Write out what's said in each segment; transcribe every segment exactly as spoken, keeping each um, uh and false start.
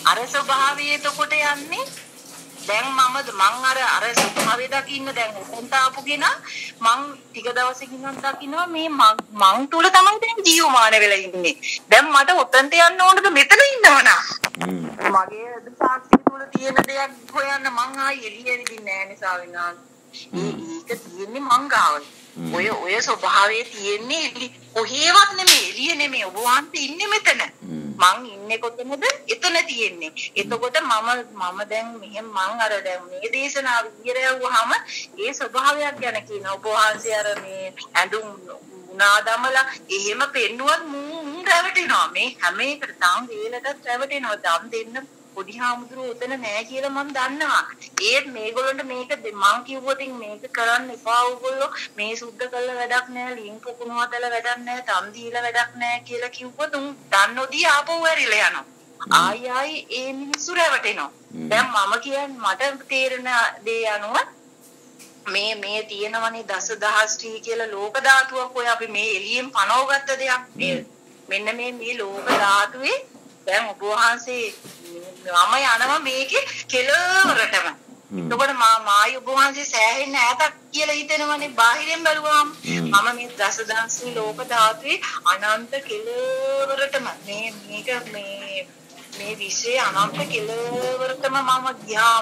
අර ස්වභාවයේ එතකොට යන්නේ දැන් මම මං අර අර ස්වභාවය දකින්න දැන් උන්ට ආපු කෙනා මං ටික දවසකින් නම් දකින්නවා මේ මං තුල තමයි දැන් ජීවමාන වෙලා ඉන්නේ. දැන් මට උතන්ට යන්න ඕනද මෙතන ඉන්නවනා. මගේ සාක්ෂි තුල තියෙන දෙයක් හොයන්න මං ආයි එළිය එදින්නේ නැහැ නේ සාවිනාන්. ඒක තියෙන්නේ මං ගාවල. ඔය ඔය ස්වභාවයේ තියෙන්නේ කොහේවත් නෙමෙයි එළිය නෙමෙයි ඔබ වහන්සේ ඉන්නේ මෙතන. මං ඉන්නේ කොතනද? එතන තියෙන්නේ. එතකොට මම මම දැන් මෙහෙම මං අර දැන් මේ දේශනාව ඉගෙරවුවාම ඒ ස්වභාවයක් ගැන කියන ඔබ වහන්සේ අර මේ ඇඳුම් උනාදමලා එහෙම පෙන්නුවත් මූ රැවටෙනවා. මේ හැම එකට තාම වේලටත් රැවටෙනවා. දම් දෙන්න පොඩි හාමුදුරුවෝ උතන නෑ කියලා මම දන්නවා. ඒත් මේගොල්ලන්ට මේක මං කිව්වොත් මේක කරන්න එපා ඕගොල්ලෝ මේ සුද්ධ කළා වැඩක් නෑ ලින්ක් පුකුණු හදලා වැඩක් නෑ තම් දීලා වැඩක් නෑ කියලා කිව්වොත් උන් දන්නෝදී ආපහු ඇරිලා යනවා. ආයි ආයි ඒ මිනිස්සු රැවටෙනවා. දැන් මම කියන්නේ මට තේරෙන දේ අනුව මේ මේ තියෙනවනේ දසදහස් ටී කියලා ලෝක ධාතුවක් ඔය අපි මේ එළියෙන් පනවගත්ත දෙයක්. මෙන්න මේ මේ ලෝක ධාතුවේ දැන් ඔබ වහන්සේ මම යනවා මේකේ කෙලවරටම. එතකොට මා මායි ඔබ වහන්සේ සෑහෙන්න ඈතක් කියලා හිතෙනවනේ බාහිරින් බැලුවාම. මම මේ දසදහස්ී ලෝක ධාතුවේ අනන්ත කෙලවරටම මේ මේක මේ මේ විශ්වයේ අනන්ත කෙලවරටම මම ගියාම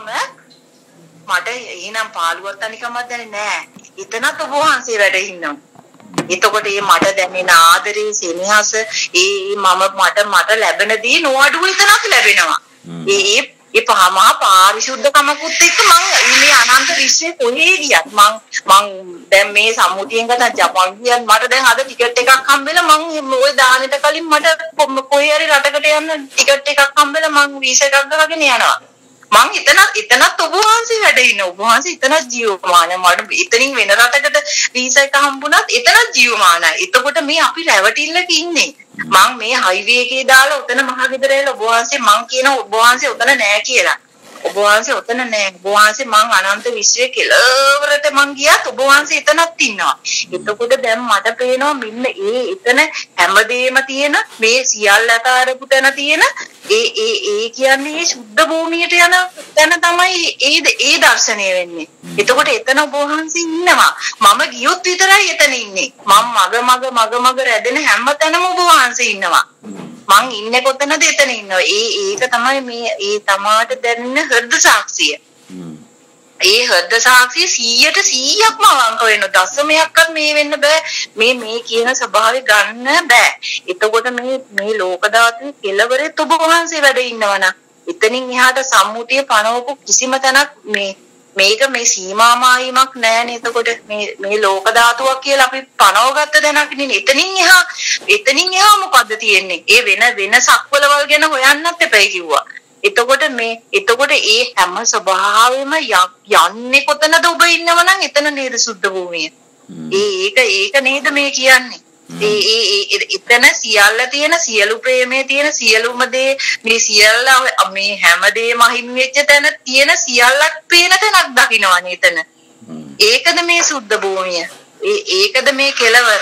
මට එහෙනම් පාළුවක් තනිකමක් දැනෙන්නේ නෑ. එතනත් ඔබ වහන්සේ වැඩ ඉන්නවා. එතකොට මේ මට දැනෙන ආදරේ සෙනෙහස ඒ මම මට මට ලැබෙන දේ නොඅඩුව එතනත් ලැබෙනවා. ඒ ඒ ඒ පහමහා පාරිශුද්ධකමකුත් එක්ක මම මේ අනන්ත විශ්වයේ කොහේ ගියත් මම මම දැන් මේ සම්මුතියෙන් ගත්තා ජපාන් ගියත් මට දැන් අද ටිකට් එකක් හම්බෙලා මම ওই දානෙට කලින් මට කොහේ හරි රටකට යන්න ටිකට් එකක් හම්බෙලා මම වීසා එකක් ගහගෙන යනවා. මං එතන එතනත් ඔබ වහන්සේ වැඩ ඉන්න ඔබ වහන්සේ එතනත් ජීවමාන මට එතනින් වෙන රටකට වීසා එක හම්බුණත් එතනත් ජීවමානයි. එතකොට මේ අපි රැවටිල්ලක ඉන්නේ. මං මේ හයිවේ එකේ දාලා උතන මහගෙදර ඇවිල්ලා ඔබ වහන්සේ මං කියන ඔබ වහන්සේ උතන නෑ කියලා. ඔබ වහන්සේ උතන නෑ. ඔබ වහන්සේ මං අනන්ත විශ්වයේ කෙලවරට මං ගියත් ඔබ වහන්සේ එතනත් ඉන්නවා. එතකොට දැන් මට පේනවා මෙන්න ඒ එතන හැමදේම තියෙන මේ සියල්ල අතාරපු තැන තියෙන ඒ ඒ ඒ කියන්නේ සුද්ධ භූමියට යන තැන තමයි ඒ ඒ දර්ශනය වෙන්නේ. එතකොට එතන ඔබ වහන්සේ ඉන්නවා. මම ගියොත් විතරයි එතන ඉන්නේ. මම මග මග මග මග රැඳෙන හැම තැනම ඔබ වහන්සේ ඉන්නවා. මං ඉන්නේ කොතනද එතන ඉන්නවා. ඒ ඒක තමයි මේ ඒ තමාට දැනෙන හෘද සාක්ෂිය. ඒ හෘද සාක්ෂිය සීයට සීයක්ම අවංක වෙන දශමයක්වත් මේ වෙන්න බෑ. මේ මේ කියන ස්වභාවය ගන්න බෑ. එතකොට මේ මේ ලෝක ධාතුවේ කෙලවරේ ඔබ වහන්සේ වැඩ ඉන්නවනම් එතනින් එහාට සම්මුතිය පනවපු කිසිම තැනක් මේ මේක මේ සීමා මායිමක් නෑනේ. එතකොට මේ මේ ලෝක ධාතුවක් කියලා අපි පනවගත්ත දැනක් නේ. එතනින් එහා එතනින් එහා මොකද්ද තියෙන්නේ? ඒ වෙන වෙන සක්වලවල් ගැන හොයන්නත් එපයි කිව්වා. එතකොට මේ එතකොට ඒ හැම ස්වභාවයෙම යන්නේ කොතනද ඔබ ඉන්නවනම් එතන නේද සුද්ධ භූමිය. ඒ ඒක ඒක නේද මේ කියන්නේ. ඒ ඒ එතන සියල්ල තියෙන සියලු ප්‍රේමයේ තියෙන සියලුම දේ මේ සියල්ල මේ හැම දෙයක්ම හිමි වෙච්ච තැන තියෙන සියල්ලක් පේන තැනක් දකින්නවනේ එතන. ඒකද මේ සුද්ධ භූමිය. ඒ ඒකද මේ කෙලවර.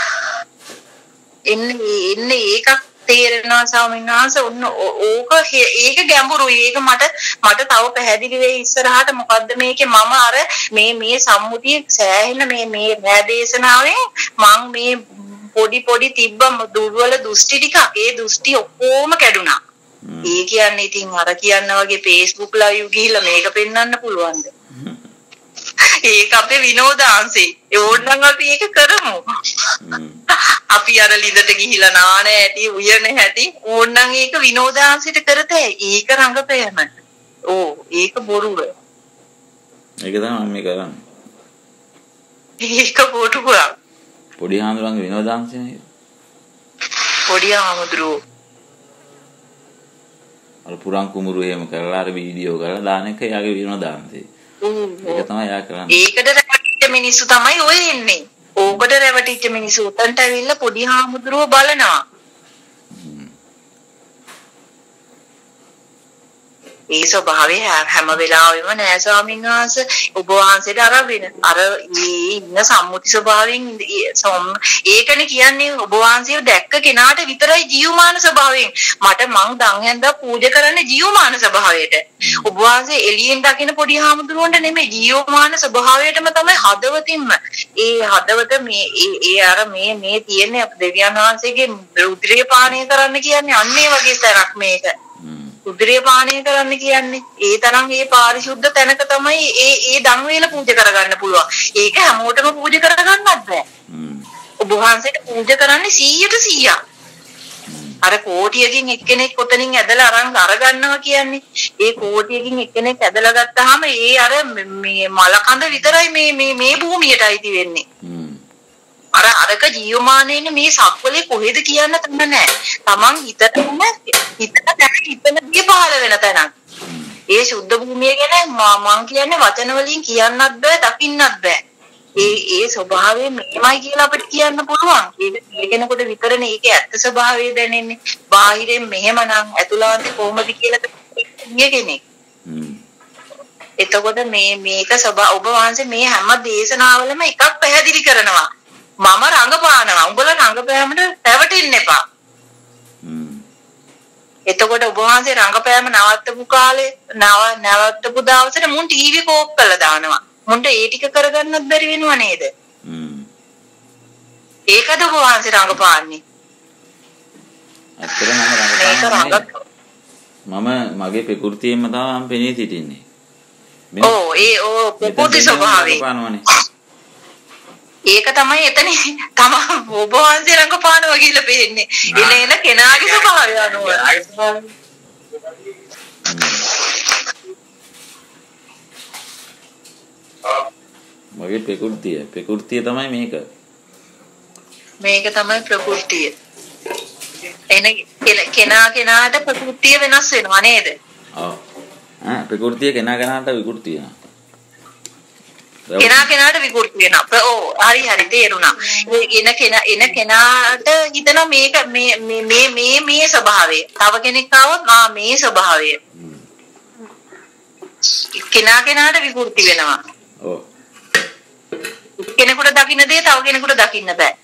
එන්නේ එන්නේ ඒකක් තේරෙනවා ස්වාමීන් වහන්සේ. ඔන්න ඕක ඒක ගැඹුරුයි. ඒක මට මට තව පැහැදිලි වෙයි ඉස්සරහට. මොකද්ද මේකේ මම අර මේ මේ සම්මුතිය සෑහෙන මේ මේ දේශනාවෙන් මම මේ පොඩි පොඩි තිබ්බ දුර්වල දෘෂ්ටි ටික ඒ දෘෂ්ටි ඔක්කොම කැඩුනා. ඒ කියන්නේ ඉතින් අර කියන්න වගේ Facebook live ගිහිල්ලා මේක පෙන්වන්න පුළුවන්ද? ඒක අපේ විනෝදාංශේ. ඕනනම් අපි ඒක කරමු. අපි අර ලිඳට ගිහිලා නාන ඇටි උයන හැටි ඕනනම් ඒක විනෝදාංශයට කරතේ. ඒක රංගපෑම. ඕ ඒක බොරුව. ඒක තමයි මම කරන්නේ. ඒක බොරුව. පොඩි හාමුදුරන්ගේ විනෝදාංශය නේද? පොඩි හාමුදුරුවෝ අර පුරන් කුමුරු එහෙම කරලා අර වීඩියෝ කරලා දාන එක යාගේ විනෝදාංශය. ඒක තමයි යා කරන්නේ. ඒකට රැවටිච්ච මිනිස්සු තමයි ඔය එන්නේ. ඕකට රැවටිච්ච මිනිස්සු උතන්ට ඇවිල්ලා පොඩි හාමුදුරුවෝ බලනවා. ඒ ස්වභාවය හැම වෙලාවෙම නෑ ස්වාමීන් වහන්සේ. ඔබ වහන්සේට අර වෙන අර ඉන්න සම්මුති ස්වභාවයෙන් ඒකනේ කියන්නේ ඔබ වහන්සේව දැක්ක කෙනාට විතරයි ජීවමාන ස්වභාවයෙන්. මට මං දන් හැන්දා පූජා කරන්නේ ජීවමාන ස්වභාවයට. ඔබ වහන්සේ එළියෙන් දකින පොඩි හාමුදුරුවන්ට නෙමෙයි ජීවමාන ස්වභාවයටම තමයි හදවතින්ම. ඒ හදවත මේ ඒ අර මේ මේ තියෙන දෙවියන් වහන්සේගේ රුධිරය පානය කරන්න කියන්නේ අන්න ඒ වගේ තරක් මේක. රුධිරය පානය කරන්න කියන්නේ ඒ තරම් ඒ පාරිශුද්ධ තැනක තමයි ඒ ඒ දන් වේල පූජා කරගන්න පුළුවන්. ඒක හැමෝටම පූජා කරගන්නත් බෑ. ඔබ වහන්සේට පූජා කරන්නේ සීයට සීයක්. අර කෝටියකින් එක්කෙනෙක් කොතනින් ඇදලා අරන් අරගන්නවා කියන්නේ ඒ කෝටියකින් එක්කෙනෙක් ඇදලා ගත්තාම ඒ අර මේ මලකඳ විතරයි මේ මේ මේ භූමියට අයිති වෙන්නේ. අර අරක ජීවමානයේ මේ සක්වලේ කොහෙද කියන්න තැන නැහැ. Taman හිතටම හිතට දැන හිතන දේ පහළ වෙන තැනක්. ඒ සුද්ධ භූමිය ගැන මම කියන්නේ වචන වලින් කියන්නත් බෑ දකින්නත් බෑ. ඒ ඒ ස්වභාවය මෙහෙමයි කියලා අපිට කියන්න පුළුවන්. ඒක කියනකොට විතරනේ ඒකේ ඇත්ත ස්වභාවය දැනෙන්නේ. බාහිරෙන් මෙහෙමනම් ඇතුළාන්තේ කොහොමද කියලා කියගෙනේ. එතකොට මේ මේක ස්වභාව ඔබ වහන්සේ මේ හැම දේශනාවලම එකක් පැහැදිලි කරනවා. මම රංගපානවා. උඹලා රංගපෑමට රැවටෙන්න එපා. එතකොට ඔබ වහන්සේ රංගපෑම නවත්තපු කාලේ නවත්තපු දවසට මුන් ටීවී කෝක් කළා දානවා. මුන්ට ඒ ටික කරගන්නත් බැරි වෙනව නේද? හ්ම්. ඒකද ඔබ වහන්සේ රංගපාන්නේ. ඇත්තටම මම මම මගේ ප්‍රകൃතියෙන්ම තමයි මම පෙනී සිටින්නේ. ඕ ඒ ඕ ප්‍රകൃති ස්වභාවය. ඒක තමයි එතන තම ඔබ වහන්සේ රංගපානවා කියලා පෙන්නේ. එන එන කෙනාගේ ස්වභාවය අනුව. මගේ ප්‍රകൃතිය ප්‍රകൃතිය තමයි මේක. මේක තමයි ප්‍රകൃතිය. එන කෙනා කෙනාට ප්‍රകൃතිය වෙනස් වෙනවා නේද? ඔව්. ආ ප්‍රകൃතිය කෙනා කෙනාට විකෘතිය. කෙනා කෙනාට විකෘති වෙනවා. ඔව් හරි හරි තේරුණා. එන කෙනා එන කෙනාට හිතන මේක මේ මේ මේ මේ ස්වභාවය. තව කෙනෙක් ආවොත් ආ මේ ස්වභාවය. කෙනා කෙනාට විකෘති වෙනවා. ඔව්. කෙනෙකුට දකින්න දේ තව කෙනෙකුට දකින්න බෑ.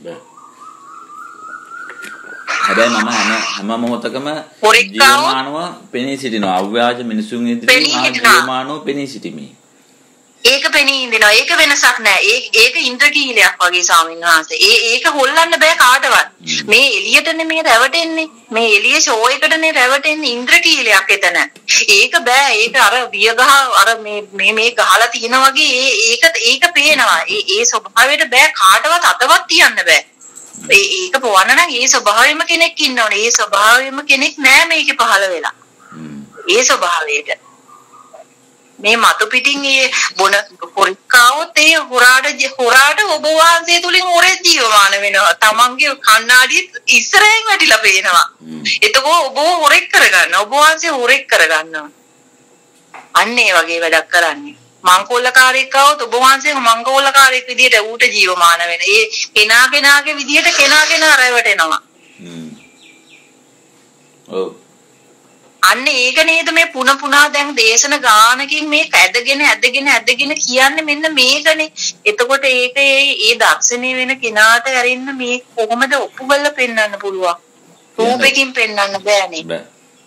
හැබැයි මම හැම හැම මොහොතකම ජීවමානව පෙනී සිටිනවා. අව්‍යාජ මිනිසුන් ඉදිරියේ මා ජීවමානව පෙනී සිටිමි. ඒක පෙනී ඉඳිනවා. ඒක වෙනසක් නෑ. ඒක ඒක ඉන්ද්‍රකීලයක් වගේ ස්වාමීන් වහන්සේ. ඒ ඒක හොල්ලන්න බෑ කාටවත්. මේ එළියටනේ මේ රැවටෙන්නේ. මේ එළියේ ෂෝ එකටනේ රැවටෙන්නේ ඉන්ද්‍රකීලයක් එතන. ඒක බෑ. ඒක අර වියගහ අර මේ මේ මේ ගහලා තියෙන වගේ ඒ ඒක ඒක පේනවා. ඒ ඒ ස්වභාවයට බෑ කාටවත් අතවත් තියන්න බෑ. ඒ ඒක පොවන්න නම් ඒ ස්වභාවයෙම කෙනෙක් ඉන්න ඕනේ. ඒ ස්වභාවයෙම කෙනෙක් නෑ මේකේ පහළ වෙලා. ඒ ස්වභාවයට මේ මතු පිටින් ඒ බොන පොරික්කාවොත් ඒ හොරාට හොරාට ඔබ වහන්සේ තුලින් හොරේ ජීවමාන වෙනවා. තමන්ගේ කණ්ණාඩිය ඉස්සරහින් වැටිලා පේනවා. එතකොට ඔබ හොරෙක් කරගන්න. ඔබ වහන්සේ හොරෙක් කරගන්නවා. අන්න ඒ වගේ වැඩක් කරන්නේ. මංකොල්ලකාරයෙක් ආවොත් ඔබ වහන්සේ මංකොල්ලකාරයෙක් විදියට ඌට ජීවමාන වෙන. ඒ කෙනා කෙනාගේ විදියට කෙනා කෙනා රැවටෙනවා. හ්ම්. ඔව්. අන්න ඒක නේද මේ පුන පුනා දැන් දේශන ගානකින් මේ ඇදගෙන ඇදගෙන ඇදගෙන කියන්නේ මෙන්න මේකනේ. එතකොට ඒක ඒ දර්ශනීය වෙන කෙනාට ඇරින්න මේ කොහොමද ඔප්පු කරලා පෙන්වන්න පුළුවන්? රූපෙකින් පෙන්වන්න බෑනේ. බෑ.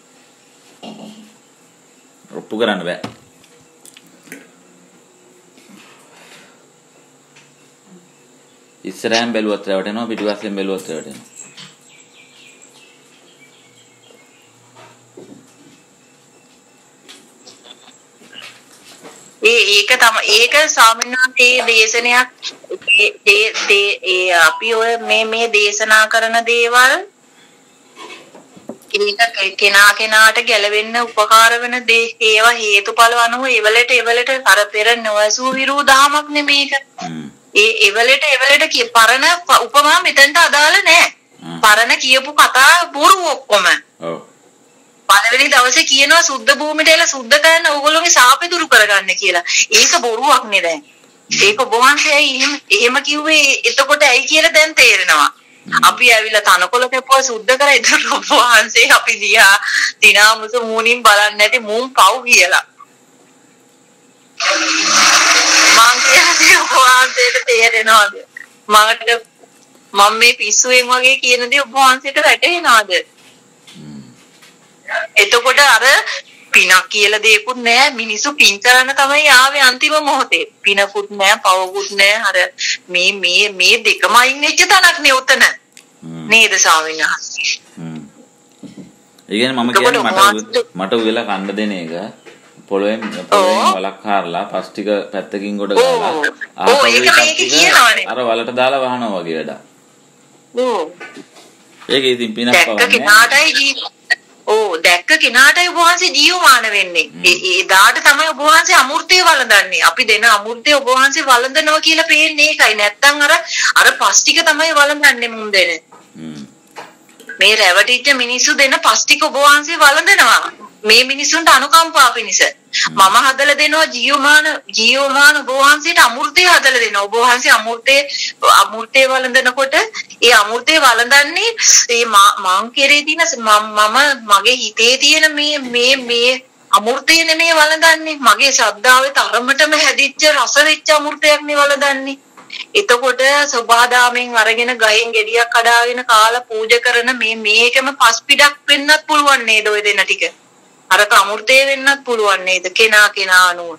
ඔප්පු කරන්න බෑ. ඉස්සරහෙන් බැලුවත් රැවටෙනවා පිටිපස්සෙන් බැලුවත් රැවටෙනවා. ඒ ඒක තමයි ඒක ස්වාමීනාගේ දේශනයක් ඒ ඒ අපි ඔය මේ මේ දේශනා කරන දේවල් ඒක කෙනා කෙනාට ගැලවෙන්න උපකාර වෙන දේ ඒවා හේතුඵල අනුව එවලට එවලට අර පෙර නොවසු විරුදාමක් නෙමේක. ඒ එවලට එවලට කිය පරණ උපමා මෙතනට අදාළ නැහැ. පරණ කියපු කතා බොරු ඔක්කොම. ඔව්. පළවෙනි දවසේ කියනවා සුද්ධ භූමියට එලා සුද්ධ කරන ඕගොල්ලෝගේ සාපේ දුරු කරගන්න කියලා. ඒක බොරුවක් නේ දැන්. ඒක ඔබ වහන්සේ එහෙම එහෙම කිව්වේ එතකොට ඇයි කියලා දැන් තේරෙනවා. අපි ඇවිල්ලා තනකොළ කැපුවා සුද්ධ කරා ඉතින් ඔබ වහන්සේ අපි දිහා දිනාමුස මූණින් බලන්නේ නැති මූන් පව් කියලා. මං කියන්නේ ඔබ වහන්සේට තේරෙනවද? මකට මම මේ පිස්සුවෙන් වගේ කියන දේ ඔබ වහන්සේට වැටහෙනවද? එතකොට අර පිනක් කියලා දෙයක්වත් නැහැ. මිනිස්සු පින් කරන්න තමයි ආවේ අන්තිම මොහොතේ. පිනකුත් නැහැ, පවකුත් නැහැ. අර මේ මේ මේ දෙකම අයින් වෙච්ච තැනක් නේ උතන. නේද ස්වාමීන් වහන්සේ? හ්ම්. ඒ කියන්නේ මම කියන්නේ මට මට උදලා කන්න දෙන එක පොළොවෙන් පොළොවෙන් වලක් හරලා පස් ටික පැත්තකින් ගොඩ ගාලා ආපහු අර වලට දාලා වහනවා වගේ වැඩක්. ඕ. ඒක ඉතින් පිනක් පවන්නේ. ඕ දැක්ක කෙනාටයි ඔබ වහන්සේ ජීවමාන වෙන්නේ. ඒ එදාට තමයි ඔබ වහන්සේ අමෘතය වළඳන්නේ. අපි දෙන අමෘතය ඔබ වහන්සේ වළඳනවා කියලා පේන්නේ ඒකයි. නැත්තම් අර අර පස් ටික තමයි වළඳන්නේ මුන් දෙන. මේ රැවටිච්ච මිනිස්සු දෙන පස් ටික ඔබ වහන්සේ වළඳනවා. මේ මිනිසුන්ට අනුකම්පා පිණිස. මම හදලා දෙනවා ජීවමාන ජීවමාන ඔබ වහන්සේට අමෘතය හදලා දෙනවා. ඔබ වහන්සේ අමෘතය අමෘතය වළඳනකොට ඒ අමෘතය වළඳන්නේ මේ මං කෙරේ තියෙන මම මගේ හිතේ තියෙන මේ මේ මේ අමෘතය නෙමෙයි වළඳන්නේ. මගේ ශ්‍රද්ධාවේ තරමටම හැදිච්ච රස වෙච්ච අමෘතයක් නේ වළඳන්නේ. එතකොට සබාදාමෙන් අරගෙන ගහෙන් ගෙඩියක් කඩාගෙන කාලා පූජා කරන මේ මේකම පස් පිටක් වෙන්නත් පුළුවන් නේද ඔය දෙන්න ටික. අර අමෘතය වෙන්නත් පුළුවන් නේද කෙනා කෙනා අනුව.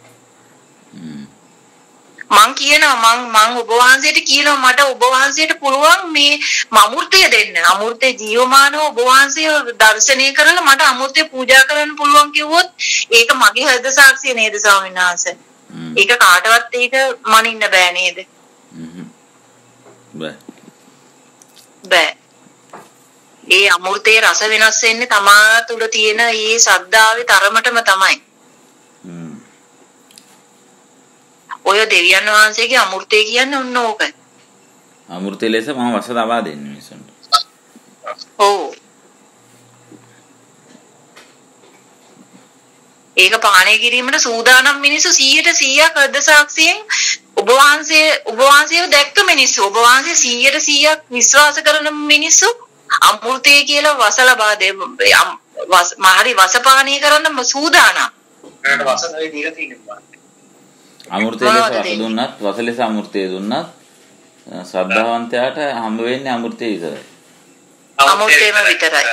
මං කියනවා මං මං ඔබ වහන්සේට කියනවා මට ඔබ වහන්සේට පුළුවන් මේ අමෘතය දෙන්න. අමෘතේ ජීවමානව ඔබ වහන්සේ දර්ශනය කරලා මට අමෘතය පූජා කරන්න පුළුවන් කිව්වොත් ඒක මගේ හෘද සාක්ෂිය නේද ස්වාමීන් වහන්සේ? ඒක කාටවත් ඒක මනින්න බෑ නේද? බෑ. බෑ. ඒ අමෘතයේ රස වෙනස් වෙන්නේ තමා තුළ තියෙන ඒ ශ්‍රද්ධාවේ තරමටම තමයි. හ්ම්. ඔය දෙවියන් වහන්සේගේ අමෘතය කියන්නේ ඔන්න ඕකයි. අමෘතය ලෙස මම වස දවා දෙන්නේ මිනිසුන්ට. ඔව්. ඒක පානය කිරීමට සූදානම් මිනිස්සු සීයට සීයක් හෘද සාක්ෂියෙන් ඔබ වහන්සේ ඔබ වහන්සේව දැක්ක මිනිස්සු ඔබ වහන්සේ සීයට සීයක් විශ්වාස කරන මිනිස්සු අමෘතය කියලා වස ලබා දෙ හරි වසපානය කරන්න සූදානම්. ඒකට වස නෙවෙයි දීලා තියෙනවා. අමෘතය ලෙස වස දුන්නත් වස ලෙස අමෘතය දුන්නත් ශ්‍රද්ධාවන්තයාට හම්බ වෙන්නේ අමෘතය විතරයි. අමෘතයම විතරයි.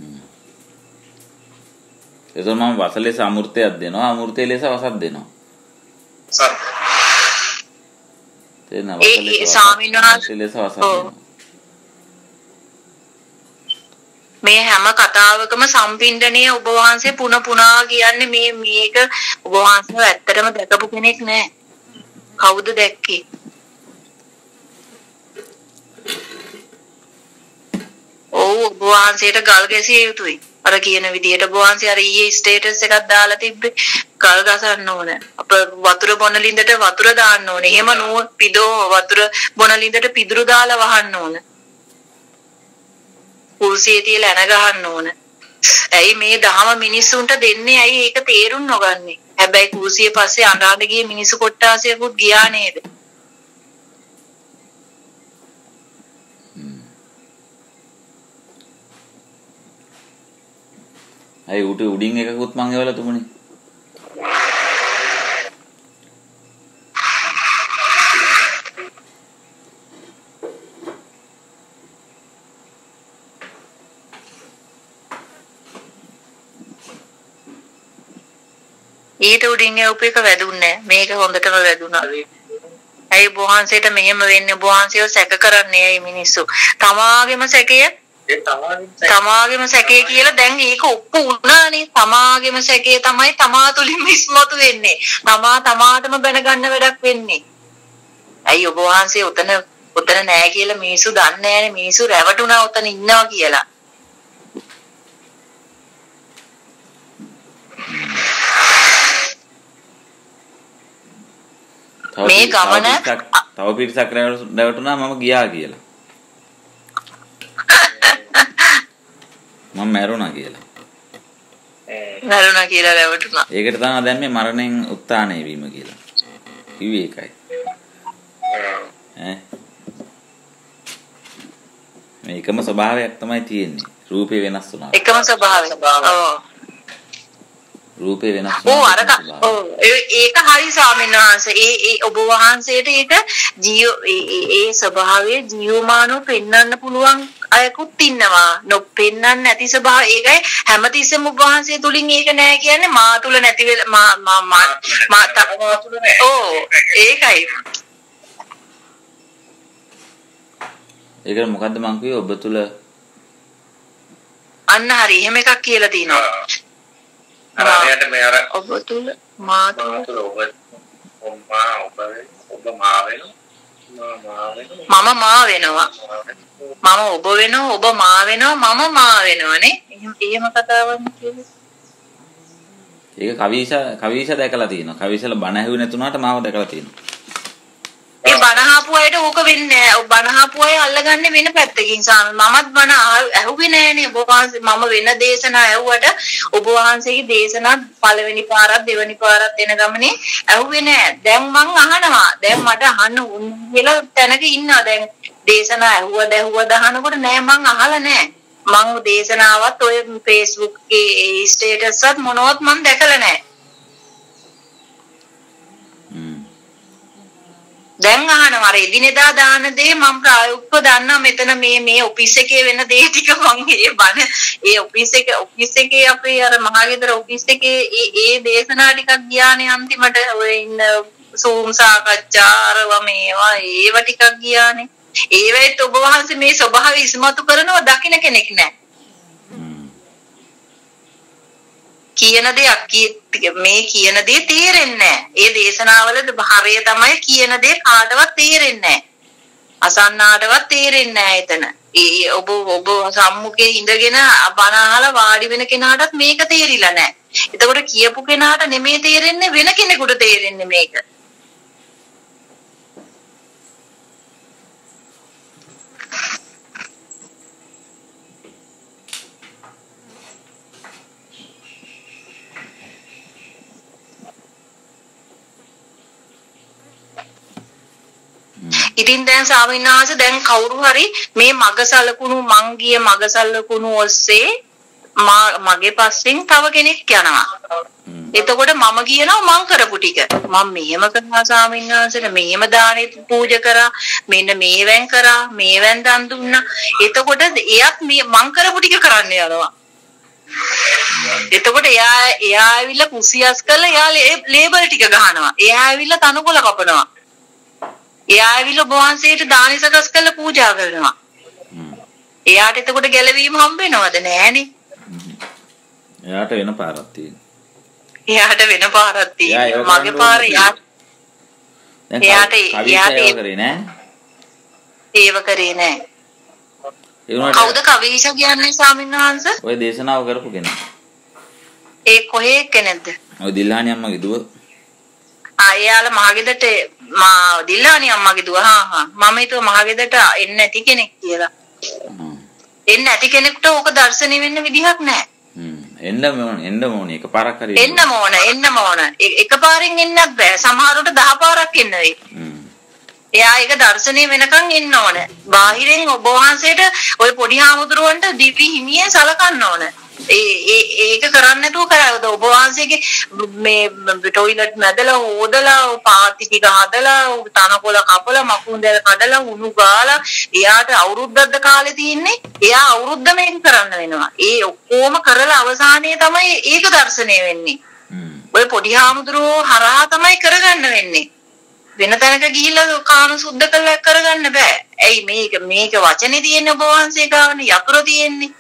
එතකොට මම වස ලෙස අමෘතයක් දෙනවා අමෘතය ලෙස වසක් දෙනවා. සර්. තේන වස ලෙස ස්වාමීන් වහන්සේ ලෙස වසක් දෙනවා. මේ හැම කතාවකම සම්පින්ඩණය ඔබ වහන්සේ පුන පුනා කියන්නේ මේ මේක ඔබ වහන්සේව ඇත්තටම දැකපු කෙනෙක් නෑ. කවුද දැක්කේ? ඔව් ඔබ වහන්සේට ගල් ගැසිය යුතුයි. අර කියන විදියට ඔබ වහන්සේ අර ඊයේ ස්ටේටස් එකක් දාලා තිබ්බේ ගල් ගසන්න ඕන. අප වතුර බොන ලින්දට වතුර දාන්න ඕන. එහෙම නෝ පිදෝ වතුර බොන ලින්දට පිදුරු දාලා වහන්න ඕන. කුල්සියේ තියලා එන ගහන්න ඕන. ඇයි මේ දහම මිනිස්සුන්ට දෙන්නේ? ඇයි ඒක තේරුම් නොගන්නේ? හැබැයි කුල්සියේ පස්සේ අඬාඳ ගිය මිනිස්සු කොට්ටාසයකුත් ගියා නේද? අය උඩ උඩින් එකකුත් මං එවලා තුමුනේ. ඊට උඩින් එවපු එක වැදුන්නේ නැහැ. මේක හොඳටම වැදුනා. ඇයි බොහන්සේට මෙහෙම වෙන්නේ? බොහන්සේව සැක කරන්නේ ඇයි මිනිස්සු? තමාගේම සැකය තමාගේම සැකේ කියලා දැන් ඒක ඔප්පු වුණානේ. තමාගේම සැකේ තමයි තමා තුලින් ඉස්මතු වෙන්නේ. තමා තමාටම බැනගන්න වැඩක් වෙන්නේ. ඇයි ඔබ වහන්සේ උතන උතන නෑ කියලා මිනිස්සු දන්නේ නෑනේ. මිනිස්සු රැවටුණා උතන ඉන්නවා කියලා. මේ ගමන තව පිටසක් රැවටුණා මම ගියා කියලා. මම මැරුණා කියලා. මැරුණා කියලා රැවටුණා. ඒකට තමයි දැන් මේ මරණයෙන් උත්ථානය වීම කියලා. කිව්වේ ඒකයි. ඈ මේකම ස්වභාවයක් තමයි තියෙන්නේ. රූපේ වෙනස් වුණා. එකම ස්වභාවය. ඔව්. රූපේ වෙනස් ඔව් අර ඔව් ඒක හරි ස්වාමීන් වහන්සේ. ඒ ඒ ඔබ වහන්සේට ඒක ජීව ඒ ඒ ස්වභාවයේ ජීවමානව පෙන්වන්න පුළුවන් අයකුත් ඉන්නවා. නොපෙන්වන්න නැති ස්වභාවය. ඒකයි හැමතිස්සෙම ඔබ වහන්සේ තුලින් ඒක නෑ කියන්නේ මා තුල නැති මා මා මා තුල නෑ. ඔව් ඒකයි. ඒකට මොකද්ද මං කිව්වේ ඔබ තුල අන්න හරි එහෙම එකක් කියලා තිනවා. අරයට මේ අර ඔබ තුල මා තුල ඔබ මා ඔබ ඔබ මා වෙනවා මම මා වෙනවා මම ඔබ වෙනවා ඔබ මා වෙනවා මම මා වෙනවනේ. එහෙම එහෙම කතාවක් කියන්නේ. ඒක කවිෂ කවිෂ දැකලා තියෙනවා. කවිෂල බණ ඇහුවේ නැතුණාට මාව දැකලා තියෙනවා. ඒ බණහාපු අයට ඕක වෙන්නේ නැහැ. බණහාපු අය අල්ලගන්නේ වෙන පැත්තකින් සාම. මමත් බණ ඇහුවේ නෑනේ. ඔබ වහන්සේ මම වෙන දේශනා ඇහුවට ඔබ වහන්සේගේ දේශනා පළවෙනි පාරක් දෙවෙනි පාරක් එන ගමනේ ඇහුවේ නෑ. දැන් මං අහනවා. දැන් මට අහන්න උන් කියලා තැනක ඉන්නවා. දැන් දේශනා ඇහුවද ඇහුවද අහනකොට නෑ මං අහලා නෑ. මං දේශනාවත් ඔය Facebook එකේ ස්ටේටස් එකත් මොනවත් මං දැකලා නෑ. දැන් අහනවා අර එදිනෙදා දාන දේ මම ප්‍රායෝගිකව දන්නා මෙතන මේ මේ ඔෆිස් එකේ වෙන දේ ටික මම ඒ බණ ඒ ඔෆිස් එක ඔෆිස් එකේ අපේ අර මහගෙදර ඔෆිස් එකේ ඒ ඒ දේශනා ටිකක් ගියානේ අන්තිමට ඔය ඉන්න සූම් සාකච්ඡා අරවා මේවා ඒව ටිකක් ගියානේ. ඒවෙත් ඔබ වහන්සේ මේ ස්වභාවය ඉස්මතු කරනවා දකින්න කෙනෙක් නැහැ. කියන දෙයක් මේ කියන දේ තේරෙන්නේ නැහැ. ඒ දේශනාවල හරය තමයි කියන දේ කාටවත් තේරෙන්නේ නැහැ. අසන්නාටවත් තේරෙන්නේ නැහැ එතන. ඒ ඔබ ඔබ සම්මුඛයේ ඉඳගෙන බණ අහලා වාඩි වෙන කෙනාටත් මේක තේරිලා නැහැ. එතකොට කියපු කෙනාට නෙමෙයි තේරෙන්නේ වෙන කෙනෙකුට තේරෙන්නේ මේක. ඉතින් දැන් ස්වාමීන් වහන්සේ දැන් කවුරු හරි මේ මගසලකුණු මං ගිය මගසලකුණු ඔස්සේ මගේ පස්සෙන් තව කෙනෙක් යනවා. එතකොට මම කියනවා මං කරපු ටික. මම මෙහෙම කරනවා ස්වාමීන් වහන්සේට මෙහෙම දානෙ පූජා කරා මෙන්න මේවෙන් කරා මේවෙන් දන් දුන්නා. එතකොට එයත් මං කරපු ටික කරන්න යනවා. එතකොට එයා එයා ඇවිල්ලා කුසියස් කරලා එයා ලේබල් ටික ගහනවා. එයා ඇවිල්ලා තනකොළ කපනවා. එයා ඇවිල්ලා ඔබ වහන්සේට දානි සකස් කරලා පූජා කරනවා. එයාට එතකොට ගැලවීම හම්බ වෙනවද නෑනේ. එයාට වෙන පාරක් තියෙනවා. එයාට වෙන පාරක් තියෙනවා. මගේ පාර එයාට එයාට එයාට ඒව කරේ නෑ. ඒව කරේ නෑ. කවුද කවීෂ කියන්නේ ස්වාමීන් වහන්සේ? ඔය දේශනාව කරපු කෙනා. ඒ කොහේ කෙනෙක්ද? ඔය දිල්හානි අම්මගේ දුව. ආයාල මහගෙදරට මා දිල්ලානි අම්මගේ දුව හා හා මම හිතුවා මහගෙදරට එන්නේ නැති කෙනෙක් කියලා. එන්නේ නැති කෙනෙකුට ඕක දර්ශනය වෙන්න විදිහක් නැහැ. හ්ම් එන්න ඕන එන්න ඕන එකපාරක් හරි එන්න ඕන එන්න ඕන එකපාරින් එන්නත් බෑ. සමහරවිට දහ පාරක් එන්න වෙයි. හ්ම් එයා ඒක දර්ශනය වෙනකන් එන්න ඕන. බාහිරින් ඔබ වහන්සේට ওই පොඩි හාමුදුරුවන්ට දිවි හිමියෙන් සලකන්න ඕන. ඒ ඒ ඒක කරන්නේ නැතුව කරවද ඔබ වහන්සේගේ මේ টয়ලට් මැදලා හොදලා පාති ටික හදලා තනකොළ කපලා මකුන්දල කඩලා උණු ගාලා එයාට අවුරුද්දක්ද කාලේ තියෙන්නේ. එයා අවුරුද්ද මේක කරන්න වෙනවා. ඒ ඔක්කොම කරලා අවසානයේ තමයි ඒක දර්ශනය වෙන්නේ. ඔය පොඩි හාමුදුරුවෝ හරහා තමයි කරගන්න වෙන්නේ. වෙන තැනක ගිහිල්ලා කාම සුද්ධ කරලා කරගන්න බෑ. ඇයි මේක මේක වචනේ තියෙන්නේ ඔබ වහන්සේ ගාවනේ යතුරු තියෙන්නේ.